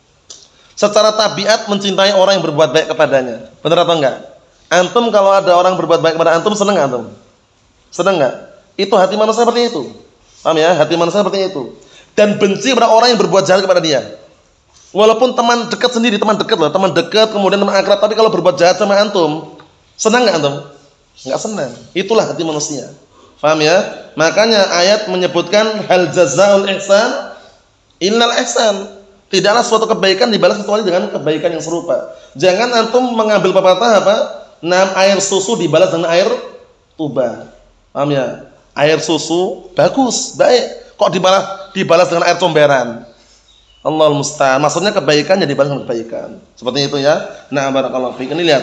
secara tabiat mencintai orang yang berbuat baik kepadanya. Benar atau enggak? Antum kalau ada orang berbuat baik kepada antum, senang enggak antum? Senang enggak? Itu hati manusia seperti itu. Paham ya? Hati manusia seperti itu. Dan benci kepada orang yang berbuat jahat kepada dia. Walaupun teman dekat sendiri, teman dekat loh, teman dekat kemudian teman akrab, tapi kalau berbuat jahat sama antum, senang enggak antum? Enggak senang. Itulah hati manusia. Paham ya? Makanya ayat menyebutkan hal jazaa'ul ihsan illal ihsan. Tidaklah suatu kebaikan dibalas kecuali dengan kebaikan yang serupa. Jangan antum mengambil pepatah apa? Nam air susu dibalas dengan air tuba. Paham ya? Air susu bagus, baik. Kok dibalas dibalas dengan air comberan? Allahul musta'an. Maksudnya kebaikan jadi dibalas dengan kebaikan. Seperti itu ya. Nah, barakallahu fiik. Ini lihat.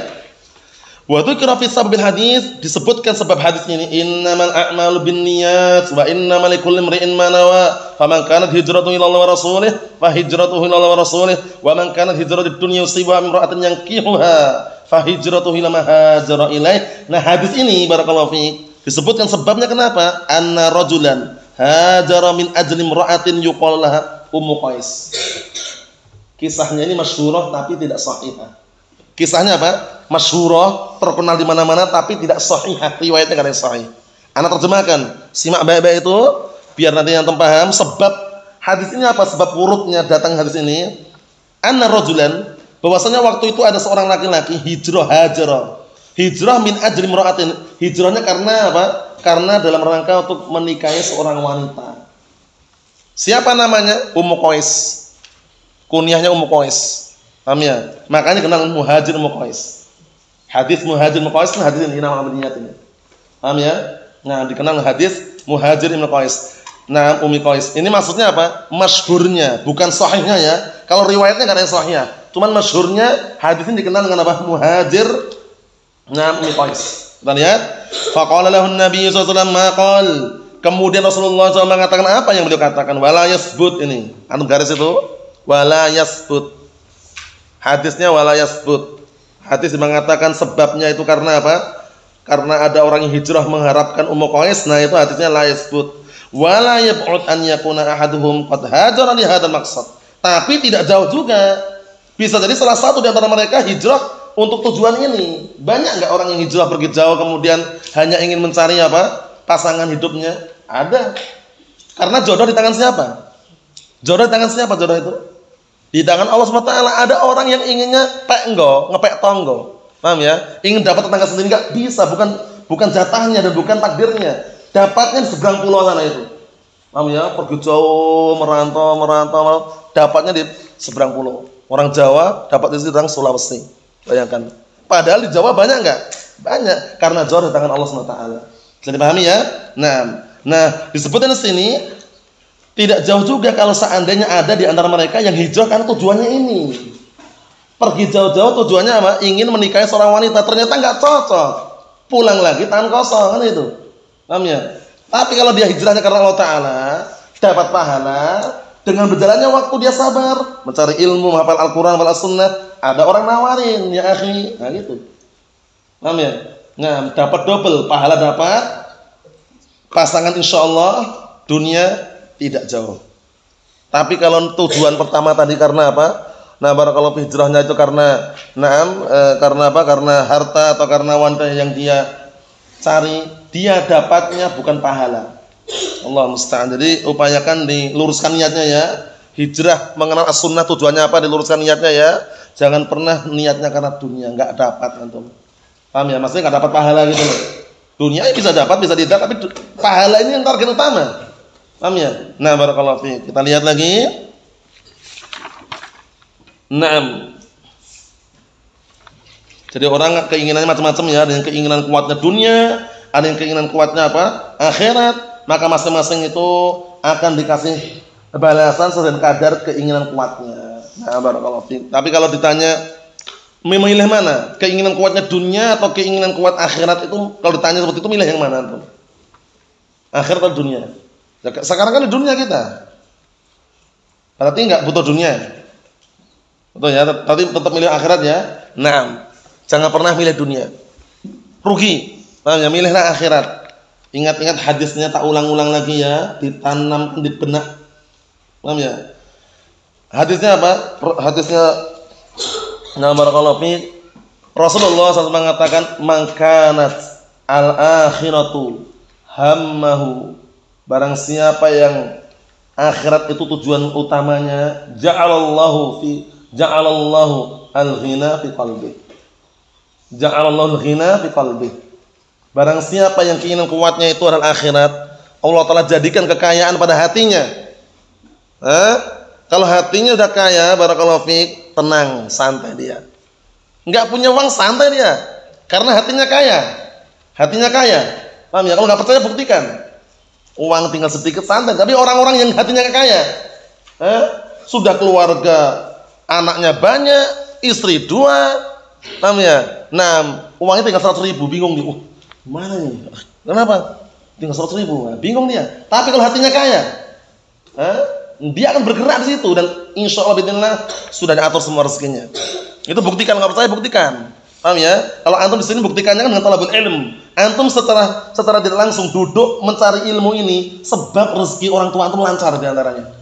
Wa dzikra fi sababil hadis, disebutkan sebab hadis ini, innamal a'malu binniyat wa innamal likulli imri'in ma nawa. Faman kanat hijratuhu ila Allah wa rasulih fa hijratuhu ila Allah wa rasulih wa man kanat hijratuhu dunya yusibuha imra'atan yankihuha fa hijratuhu ila ma hajara ilaih. Nah, hadis ini barakallahu fiik disebutkan sebabnya kenapa? Anna rajulan hajara min ajli imra'atin yuqalu laha Ummu Qais. Kisahnya ini masyhurah tapi tidak sahihah. Kisahnya apa? Masyhurah, terkenal di mana-mana tapi tidak sahih, riwayatnya enggak ada yang sahih. Ana terjemahkan, simak baik-baik itu biar nanti yang paham sebab hadis ini apa? Sebab urutnya datang hadis ini. Anna rajulan, bahwasanya waktu itu ada seorang laki-laki hijrah hajara. Hijrah min ajli imra'atin. Hijrahnya karena apa? Karena dalam rangka untuk menikahi seorang wanita. Siapa namanya? Ummu Qais. Kunyahnya Ummu Qais. Paham ya? Makanya kenal Muhajir Ummu Qais. Hadis Muhajir Ummu Qais kan hadis ini nama Abdiyat ini. Paham ya? Nah, dikenal hadis Muhajir Ummu Qais. Nah, Ummi Qais. Ini maksudnya apa? Masyhurnya, bukan sahihnya ya. Kalau riwayatnya enggak ada yang sahih. Cuman masyhurnya hadis ini dikenal dengan apa? Muhajir nah Ummi Qais. Kita lihat. Faqala lahu an-nabiy sallallahu alaihi wasallam ma qal. Kemudian Rasulullah shallallahu alaihi wasallam mengatakan apa yang beliau katakan? Wala yasbut ini. Antum garis itu? Wala yasbut. Hadisnya wala yasbut. Hadis mengatakan sebabnya itu karena apa? Karena ada orang yang hijrah mengharapkan Ummu Qais. Nah, itu hadisnya la yasbut. Wala yab'ud an yakuna ahaduhum qad hajara li hadzal maqsad. Tapi tidak jauh juga. Bisa jadi salah satu di antara mereka hijrah untuk tujuan ini. Banyak enggak orang yang hijrah pergi jauh kemudian hanya ingin mencari apa? Pasangan hidupnya? Ada. Karena jodoh di tangan siapa? Jodoh di tangan siapa jodoh itu? Di tangan Allah subhanahu wa taala. Ada orang yang inginnya penggo, ngepek tonggo. Paham ya? Ingin dapat tetangga sendiri enggak bisa, bukan bukan jatahnya dan bukan takdirnya. Dapatnya di seberang pulau sana itu. Paham ya? Pergi jauh, merantau, merantau, dapatnya di seberang pulau. Orang Jawa dapat di seberang Sulawesi. Bayangkan. Padahal di Jawa banyak enggak? Banyak, karena jauh di tangan Allah subhanahu wa taala. Bisa dipahami ya? Nah, nah disebutkan di sini tidak jauh juga kalau seandainya ada di antara mereka yang hijrah karena tujuannya ini. Pergi jauh-jauh tujuannya apa? Ingin menikahi seorang wanita, ternyata enggak cocok. Pulang lagi tangan kosong kan itu. Paham ya? Tapi kalau dia hijrahnya karena Allah taala, dapat pahala, dengan berjalannya waktu dia sabar, mencari ilmu, menghafal Al-Qur'an wal Sunnah, ada orang nawarin, ya akhi. Nah gitu. Paham ya? Nah, dapat double, pahala dapat, pasangan insyaallah dunia tidak jauh. Tapi kalau tujuan pertama tadi karena apa? Nah, barakallahu hijrahnya itu karena naam e, karena apa? Karena harta atau karena wanita yang dia cari, dia dapatnya bukan pahala. Allah musta'an. Jadi upayakan diluruskan niatnya ya. Hijrah mengenal as-sunnah tujuannya apa? Diluruskan niatnya ya. Jangan pernah niatnya karena dunia, enggak dapat antum. Paham ya? Maksudnya enggak dapat pahala gitu loh. Dunia bisa dapat, bisa tidak, tapi pahala ini yang target utama. Paham ya? Nah, barakallahu fiik. Kita lihat lagi. Naam. Jadi orang keinginannya macam-macam ya, ada yang keinginan kuatnya dunia, ada yang keinginan kuatnya apa? Akhirat. Maka masing-masing itu akan dikasih balasan sesuai kadar keinginan kuatnya. Nah, barakallahu fiik. Tapi kalau ditanya memilih mana? Keinginan kuatnya dunia atau keinginan kuat akhirat itu kalau ditanya seperti itu milih yang mana antum? Akhirat atau dunia? Sekarang kan di dunia kita. Berarti enggak butuh dunia. Betul ya, tapi tetap milih akhirat ya. Nah, jangan pernah milih dunia. Rugi. Paham ya? Milihlah akhirat. Ingat-ingat hadisnya, tak ulang-ulang lagi ya, ditanam di benak. Paham ya? Hadisnya apa? Hadisnya na barakallahu fi Rasulullah shallallahu alaihi wasallam mengatakan mangkanat al-akhiratu hammahu, barang siapa yang akhirat itu tujuan utamanya, ja'alallahu fi ja'alallahu al-ghina fi qalbi. Ja'alallahu al-ghina fi qalbi. Barang siapa yang keinginan kuatnya itu adalah akhirat, Allah Ta'ala jadikan kekayaan pada hatinya. Eh? Kalau hatinya udah kaya, barakallahu fiik, tenang, santai dia. Enggak punya uang, santai dia. Karena hatinya kaya. Hatinya kaya. Paham ya? Kalau enggak percaya buktikan. Uang tinggal sedikit, santai. Tapi orang-orang yang hatinya kaya, eh? Sudah keluarga, anaknya banyak, istri dua, paham ya? Nah, uangnya tinggal seratus ribu, bingung dia. Uh, mana nih? Kenapa? Tinggal seratus ribu, nah, bingung dia. Tapi kalau hatinya kaya, eh? Dia akan bergerak di situ dan insya Allah bismillah sudah diatur semua rezekinya. Itu buktikan, nggak percaya buktikan. Paham ya? Kalau antum di sini buktikannya kan dengan talabul ilm. Antum setelah setelah tidak langsung duduk mencari ilmu ini, sebab rezeki orang tua antum lancar di antaranya.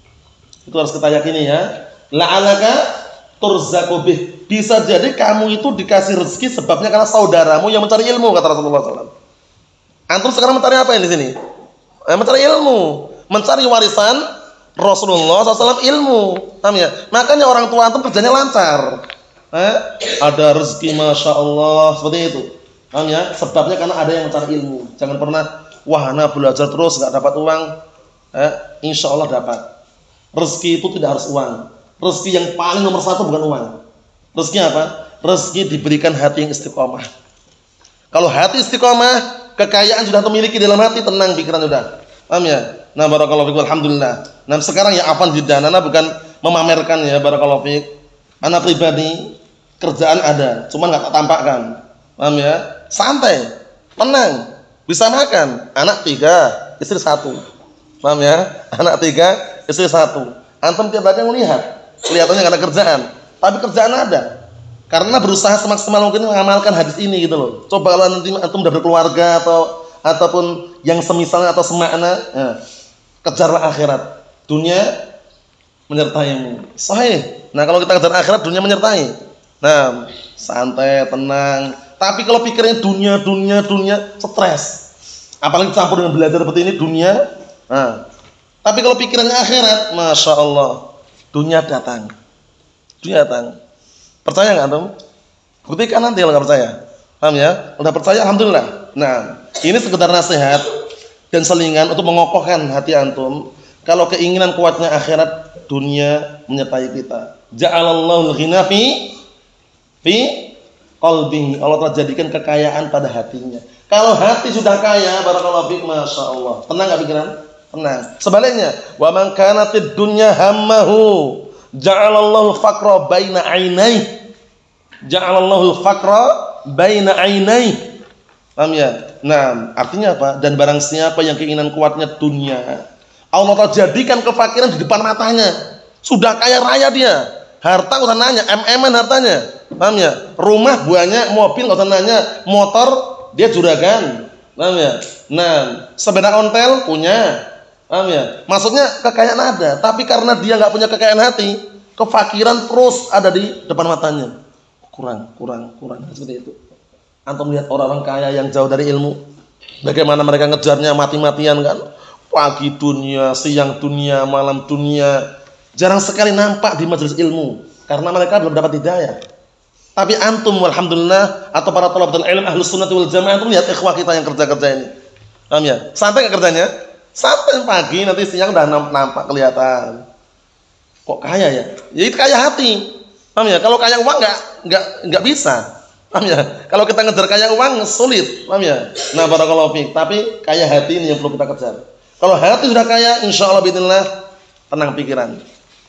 Itu harus kita yakini ya. La'alaka turzaqu bih. Bisa jadi kamu itu dikasih rezeki sebabnya karena saudaramu yang mencari ilmu, kata Rasulullah shallallahu alaihi wasallam. Antum sekarang mencari apa yang di sini? Eh, mencari ilmu, mencari warisan Rasulullah shallallahu alaihi wasallam, ilmu. Paham ya? Makanya orang tua antum kerjanya lancar. Eh? Ada rezeki masya Allah seperti itu. Paham ya? Sebabnya karena ada yang mencari ilmu. Jangan pernah wahana belajar terus nggak dapat uang. Eh? Insya Allah dapat. Rezeki itu tidak harus uang. Rezeki yang paling nomor satu bukan uang. Rezeki apa? Rezeki diberikan hati yang istiqomah. Kalau hati istiqomah, kekayaan sudah memiliki dalam hati, tenang pikiran sudah. Paham ya? Nah, barakallahu fiik, alhamdulillah. Nah, sekarang ya afan jiddan, ana bukan memamerkan ya, barakallahu fiik. Ana pribadi kerjaan ada, cuma enggak tak tampakkan. Paham ya? Santai, tenang, bisa makan. Anak tiga, istri satu. Paham ya? Anak tiga, istri satu. Antum tiap hari melihat, kelihatannya enggak ada kerjaan, tapi kerjaan ada. Karena berusaha semaksimal mungkin mengamalkan hadis ini gitu loh. Coba kalau nanti antum udah berkeluarga atau ataupun yang semisalnya atau semakna, ya, kejarlah akhirat, dunia menyertaimu. Sahih. Nah, kalau kita kejar akhirat, dunia menyertai. Nah, santai, tenang. Tapi kalau pikirnya dunia, dunia, dunia, stres. Apalagi campur dengan belajar seperti ini, dunia. Nah, tapi kalau pikirannya akhirat, masya Allah, dunia datang. Dunia datang. Percaya nggak antum? Buktikan nanti kalau nggak percaya. Paham ya? Udah percaya, alhamdulillah. Nah, ini sekedar nasihat dan selingan untuk mengokohkan hati antum. Kalau keinginan kuatnya akhirat, dunia menyertai kita. Ja'alallahu al-ghina fi fi qalbihi. Allah telah jadikan kekayaan pada hatinya. Kalau hati sudah kaya, barakallahu fiik, masya Allah. Tenang nggak pikiran? Tenang. Sebaliknya, wa man kanatid dunya hammahu, ja'alallahu al-faqra baina 'ainaihi. Ja'alallahu al-faqra baina 'ainaihi. Paham ya? Nah, artinya apa? Dan barang siapa yang keinginan kuatnya dunia, Allah telah jadikan kefakiran di depan matanya. Sudah kaya raya dia, harta nggak usah nanya, M M-an hartanya. Paham ya? Rumah banyak, mobil nggak usah nanya, motor dia juragan. Paham ya? Nah, sepeda ontel punya. Paham ya? Maksudnya kekayaan ada, tapi karena dia nggak punya kekayaan hati, kefakiran terus ada di depan matanya. Kurang, kurang, kurang seperti itu. Antum lihat orang-orang kaya yang jauh dari ilmu, bagaimana mereka ngejarnya mati-matian kan? Pagi dunia, siang dunia, malam dunia. Jarang sekali nampak di majelis ilmu karena mereka belum dapat hidayah. Tapi antum alhamdulillah atau para thalabatul ilm ahlus sunnah wal jamaah, antum lihat ikhwah kita yang kerja-kerja ini. Paham ya? Santai enggak kerjanya? Santai, pagi nanti siang udah nampak kelihatan. Kok kaya ya? Ya itu kaya hati. Paham ya? Kalau kaya uang enggak enggak enggak bisa. Paham ya? Kalau kita ngejar kaya uang sulit, paham ya? Nah, barakallahu fiik. Tapi kaya hati ini yang perlu kita kejar. Kalau hati sudah kaya, insya Allah bismillah, tenang pikiran.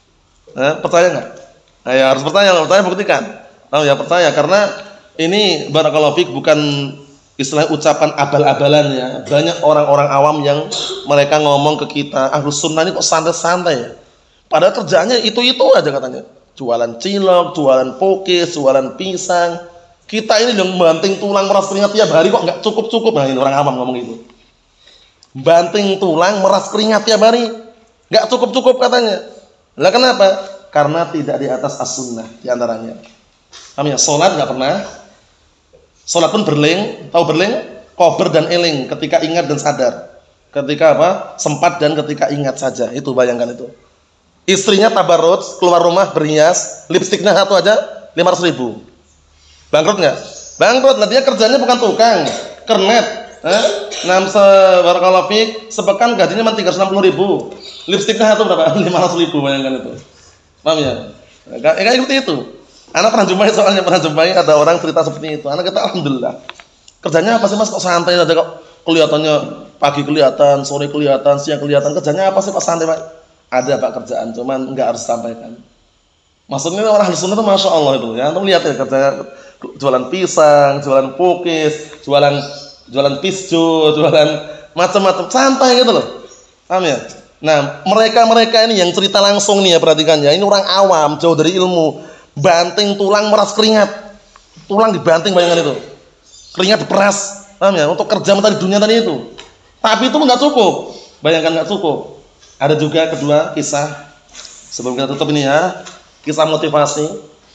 Eh, percaya nggak? Nah, ya harus percaya, kalau percaya buktikan. Oh ya percaya, karena ini barakallahu fik bukan istilah ucapan abal-abalan ya. Banyak orang-orang awam yang mereka ngomong ke kita, Ahlus Sunnah ini kok santai-santai ya. Padahal kerjaannya itu-itu aja katanya. Jualan cilok, jualan pokis, jualan pisang. Kita ini yang banting tulang meras keringat tiap hari kok nggak cukup-cukup. Nah ini orang awam ngomong gitu. Banting tulang meras keringat tiap hari nggak cukup-cukup katanya. Lah kenapa? Karena tidak di atas as-sunnah diantaranya. Kami ya, sholat nggak pernah. Sholat pun berling, tahu berling? Kober dan eling, ketika ingat dan sadar. Ketika apa? Sempat dan ketika ingat saja. Itu bayangkan itu. Istrinya tabarruj, keluar rumah berhias, lipstiknya satu aja lima ratus ribu. Bangkrut nggak? Bangkrut. Nah dia kerjanya bukan tukang, kernet. Eh? Nam sebarakallahu fik, sepekan gajinya cuma tiga ratus enam puluh ribu. Lipstiknya satu berapa? lima ratus ribu, bayangkan itu. Paham ya? Kayak seperti itu. Anak pernah jumpai, soalnya pernah jumpai ada orang cerita seperti itu. Anak kita alhamdulillah. Kerjanya apa sih Mas, kok santai aja kok? Kelihatannya pagi kelihatan, sore kelihatan, siang kelihatan. Kerjanya apa sih Pak, santai Pak? Ada Pak kerjaan, cuman enggak harus sampaikan. Maksudnya orang Ahlus Sunnah itu Masya Allah itu ya. Antum lihat ya kerjanya jualan pisang, jualan pukis, jualan jualan pisco, jualan macam-macam, santai gitu loh. Paham ya? Nah, mereka-mereka ini yang cerita langsung nih ya, perhatikan ya. Ini orang awam, jauh dari ilmu. Banting tulang meras keringat, tulang dibanting, bayangkan itu, keringat diperas, paham ya, untuk kerja tadi dunia tadi itu. Tapi itu nggak cukup, bayangkan nggak cukup. Ada juga kedua kisah sebelum kita tutup ini ya, kisah motivasi.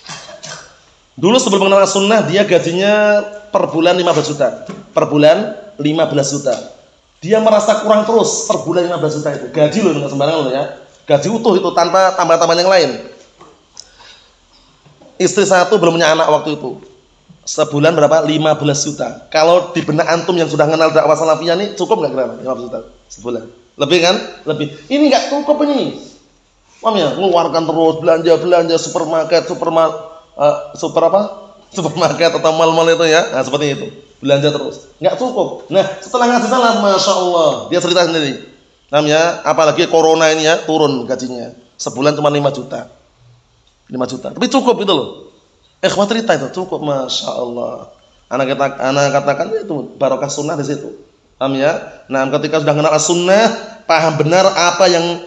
Dulu sebelum mengenal sunnah dia gajinya per bulan lima belas juta, per bulan lima belas juta. Dia merasa kurang terus per bulan lima belas juta itu, gaji loh nggak sembarangan loh ya, gaji utuh itu tanpa tambahan-tambahan yang lain. Istri satu belum punya anak waktu itu. Sebulan berapa? lima belas juta. Kalau di benak antum yang sudah kenal dakwah salafiyah nih, cukup nggak kira-kira lima belas juta sebulan? Lebih kan? Lebih. Ini nggak cukup ini. Paham ya? Mengeluarkan terus belanja-belanja supermarket, superma, uh, super apa? Supermarket atau mal-mal itu ya. Nah, seperti itu. Belanja terus. Nggak cukup. Nah, setelah ngasih salat, Masya Allah, dia cerita sendiri. Paham ya? Apalagi corona ini ya, turun gajinya. Sebulan cuma lima juta. lima juta, tapi cukup itu loh. Ikhwah cerita itu cukup, Masya Allah. Anak kata, anak katakan itu barokah sunnah di situ. Paham ya? Nah, ketika sudah kenal sunnah, paham benar apa yang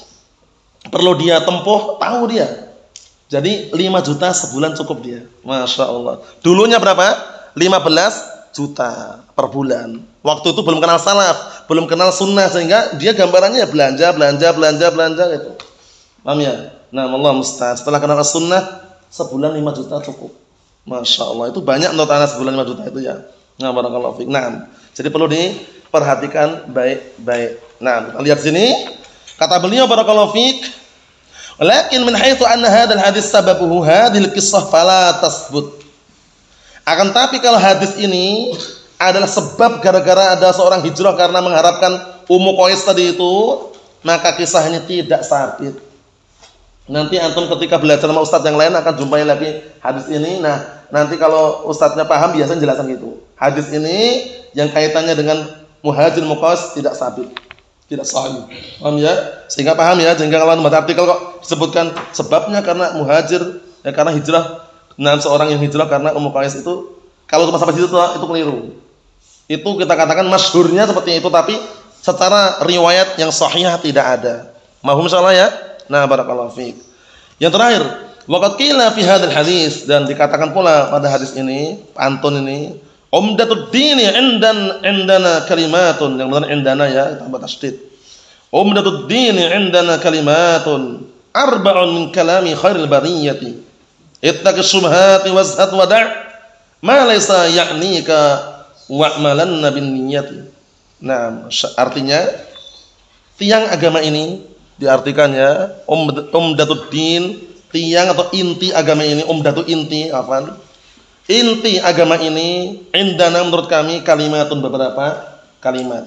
perlu dia tempuh, tahu dia. Jadi lima juta sebulan cukup dia, Masya Allah. Dulunya berapa? lima belas juta per bulan. Waktu itu belum kenal salaf, belum kenal sunnah, sehingga dia gambarannya belanja, belanja, belanja, belanja gitu. Paham ya? Nah, Allah musta'an. Setelah kenal sunnah, sebulan lima juta cukup. Masya Allah, itu banyak untuk anak sebulan lima juta itu ya. Nah, barakallahu fiik. Nah, jadi perlu diperhatikan baik-baik. Nah, kita lihat sini. Kata beliau barakallahu fiik, "Lakin min haitsu anna hadzal hadis sababuhu hadhil qissah fala tasbut." Akan tapi kalau hadis ini adalah sebab gara-gara ada seorang hijrah karena mengharapkan Ummu Qais tadi itu, maka kisah ini tidak sabit. Nanti antum ketika belajar sama ustadz yang lain akan jumpai lagi hadis ini. Nah, nanti kalau ustadznya paham biasanya jelasan gitu. Hadis ini yang kaitannya dengan Muhajir Muqas tidak sabit, tidak sahih. Paham ya? Sehingga paham ya, sehingga kalau membaca artikel kok disebutkan sebabnya karena Muhajir, ya karena hijrah. Nah, seorang yang hijrah karena Ummu Qais itu, kalau cuma sampai situ itu keliru. Itu kita katakan masyhurnya seperti itu, tapi secara riwayat yang sahih tidak ada. Mahum insyaallah ya. Nah, barakallahu fiik. Yang terakhir, waqad qila fi hadzal hadis, dan dikatakan pula pada hadis ini, pantun ini, umdatud dini indan indana kalimatun, yang benar indana ya, tambah tasydid. Umdatud dini indana kalimatun arba'un min kalami khairil bariyati. Ittaqis syubhati wazhad wada' ma laysa ya'nika wa'malanna bin niyyati. Nah, artinya tiang agama ini diartikan ya, umdatud din, tiang atau inti agama ini, umdatu inti, apa? Inti agama ini, indana menurut kami kalimatun, beberapa kalimat.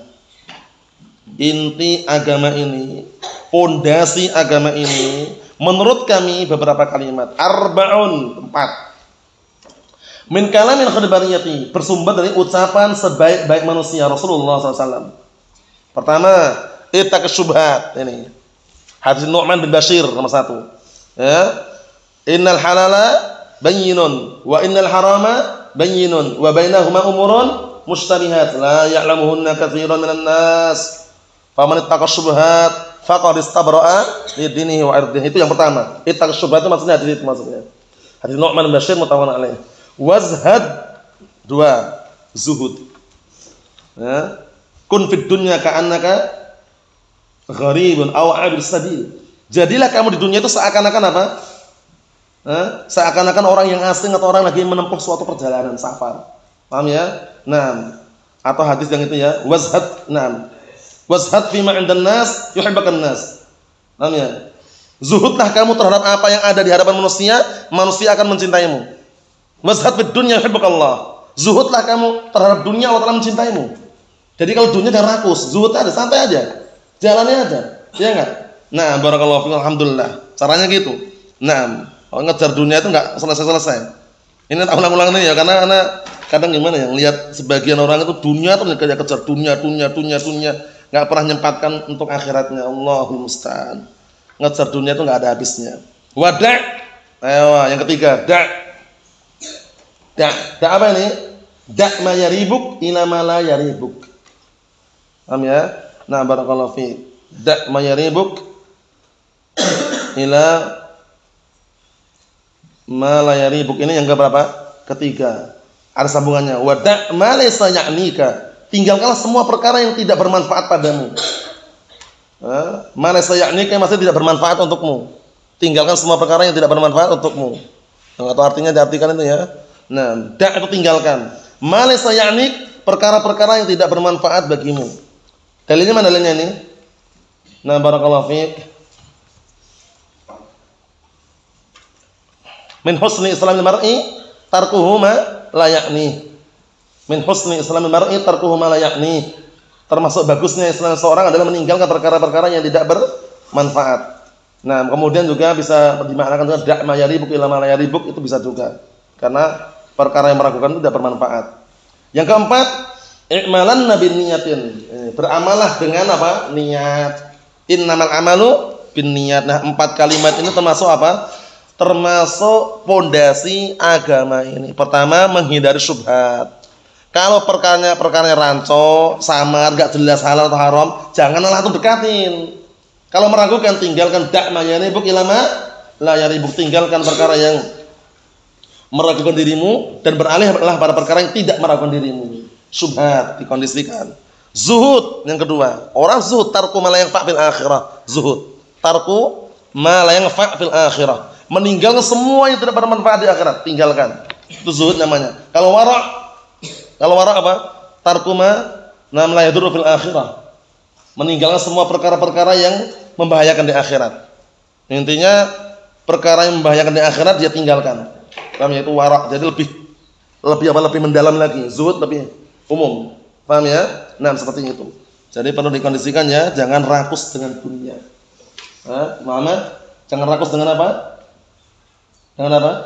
Inti agama ini, pondasi agama ini, menurut kami beberapa kalimat. Arba'un, empat. Min kalamin khairil bariyati, bersumber dari ucapan sebaik-baik manusia Rasulullah shallallahu alaihi wasallam. Pertama, ittaqis syubhat, ini hadis Nu'man bin Bashir nomor satu. Ya. Innal halala bayyinun wa innal harama bayyinun wa bainahuma umurun mushtabihat la ya'lamuhunna katsiran minan nas. Faman ittaqa syubhat faqad istabra'a li dinihi wa irdihi. Itu yang pertama. Ittaqa syubhat itu maksudnya hadis itu maksudnya. Hadis Nu'man bin Bashir muttafaqun alaih. Wazhad, dua, zuhud. Ya. Kun fid dunya ka'annaka gharibun aw 'abir sabil. Jadilah kamu di dunia itu seakan-akan apa? Eh? Seakan-akan orang yang asing atau orang lagi menempuh suatu perjalanan safar. Paham ya? Nah, atau hadis yang itu ya, wazhad, nah. Wazhad fi ma 'indan nas yuhibbukan nas. Paham ya? Zuhudlah kamu terhadap apa yang ada di hadapan manusia, manusia akan mencintaimu. Wazhad fid dunya yuhibbukallah. Zuhudlah kamu terhadap dunia, Allah Ta'ala mencintaimu. Jadi kalau dunia jangan rakus, zuhud aja, santai aja. Jalannya aja. Ya enggak? Nah, barakallahu fiikum, alhamdulillah. Caranya gitu. Nah, kalau ngejar dunia itu enggak selesai-selesai. Ini tak ulang-ulang ini ya, karena anak kadang gimana ya, lihat sebagian orang itu dunia tuh kejar dunia, dunia, dunia, dunia, enggak pernah nyempatkan untuk akhiratnya. Allahul musta'an. Ngejar dunia itu enggak ada habisnya. Wada'. Ayo, yang ketiga, da'. Da'. Da' apa ini? Da' ma yaribuk ila ma la yaribuk. Paham ya? Nah, barakallahu fiik. Da' ma yaribuk ila ma la yaribuk. Ini yang keberapa? Ketiga. Ada sambungannya. Wa da' ma laysa ya'nika. Tinggalkanlah semua perkara yang tidak bermanfaat padamu. Ha? Ma laysa ya'nika maksudnya tidak bermanfaat untukmu. Tinggalkan semua perkara yang tidak bermanfaat untukmu. Atau artinya diartikan itu ya. Nah, da' itu tinggalkan. Ma laysa ya'nik, perkara-perkara yang tidak bermanfaat bagimu. Dalilnya mana dalilnya ini? Nah, barakallahu fiik. Min husni islamil mar'i tarkuhu ma la ya'ni. Min husni islamil mar'i tarkuhu ma la ya'ni. Termasuk bagusnya Islam seorang adalah meninggalkan perkara-perkara yang tidak bermanfaat. Nah, kemudian juga bisa dimaknakan dengan da' ma yaribuk ila ma la yaribuk, itu bisa juga. Karena perkara yang meragukan itu tidak bermanfaat. Yang keempat, i'malan nabi niyatin. Beramalah dengan apa? Niat. Innamal amalu bin niyat. Nah, empat kalimat ini termasuk apa? Termasuk pondasi agama ini. Pertama, menghindari syubhat. Kalau perkaranya perkaranya rancu, samar, enggak jelas halal atau haram, janganlah langsung dekatin. Kalau meragukan, tinggalkan da' ma yaribuk ila ma la yaribuk. Tinggalkan perkara yang meragukan dirimu dan beralihlah pada perkara yang tidak meragukan dirimu. Syubhat dikondisikan. Zuhud yang kedua. Orang zuhud tarku ma la yanfa' fil akhirah. Zuhud tarku ma la yanfa' fil akhirah. Meninggalkan semua yang tidak bermanfaat di akhirat, tinggalkan. Itu zuhud namanya. Kalau wara', kalau wara' apa? Tarku ma la yadurru fil akhirah. Meninggalkan semua perkara-perkara yang membahayakan di akhirat. Intinya perkara yang membahayakan di akhirat dia tinggalkan. Paham ya? Itu wara'. Jadi lebih lebih apa? Lebih mendalam lagi. Zuhud lebih umum. Paham ya? Nah, seperti itu. Jadi perlu dikondisikan ya, jangan rakus dengan dunia. Hah? Muhammad, jangan rakus dengan apa? Dengan apa?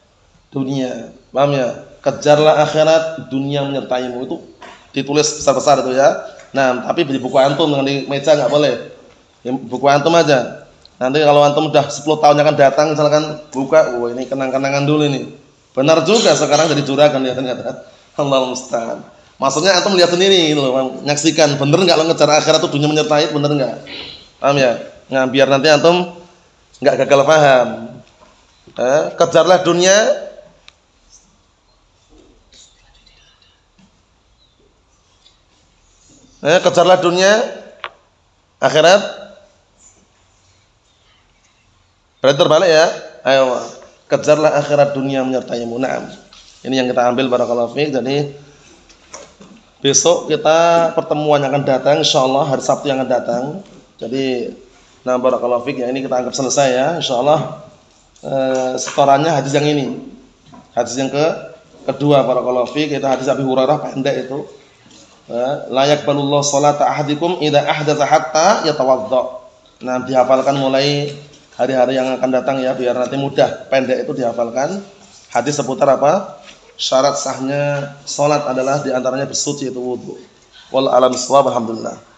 Dunia. Paham ya? Kejarlah akhirat, dunia menyertaimu. Itu ditulis besar-besar itu ya. Nah, tapi di buku antum, dengan di meja enggak boleh. Di buku antum aja. Nanti kalau antum udah sepuluh tahun yang akan datang, misalkan buka, oh ini kenang-kenangan dulu ini. Benar juga sekarang jadi juragan ya ternyata. Allahu musta'an. Maksudnya antum lihat sendiri gitu loh, menyaksikan bener enggak lo ngejar akhirat itu dunia menyertai, bener enggak? Paham ya? Nah, biar nanti antum enggak gagal paham. Eh, kejarlah dunia. Eh, kejarlah dunia, akhirat. Berarti terbalik ya. Ayo, kejarlah akhirat, dunia menyertaimu. Naam. Ini yang kita ambil barakallahu fiik. Jadi besok kita pertemuan yang akan datang, insyaallah hari Sabtu yang akan datang. Jadi nah barakallahu fiik ya, ini kita anggap selesai ya, insyaallah. Eh, setorannya hadis yang ini. Hadis yang ke kedua barakallahu fiik, itu hadis Abi Hurairah pendek itu. Eh, la yaqbalullahu sholata ahadikum idza ahdatsa hatta yatawadda. Nah, dihafalkan mulai hari-hari yang akan datang ya, biar nanti mudah. Pendek itu dihafalkan. Hadis seputar apa? Syarat sahnya salat adalah diantaranya bersuci, yaitu wudu. Wal alam shawab, alhamdulillah.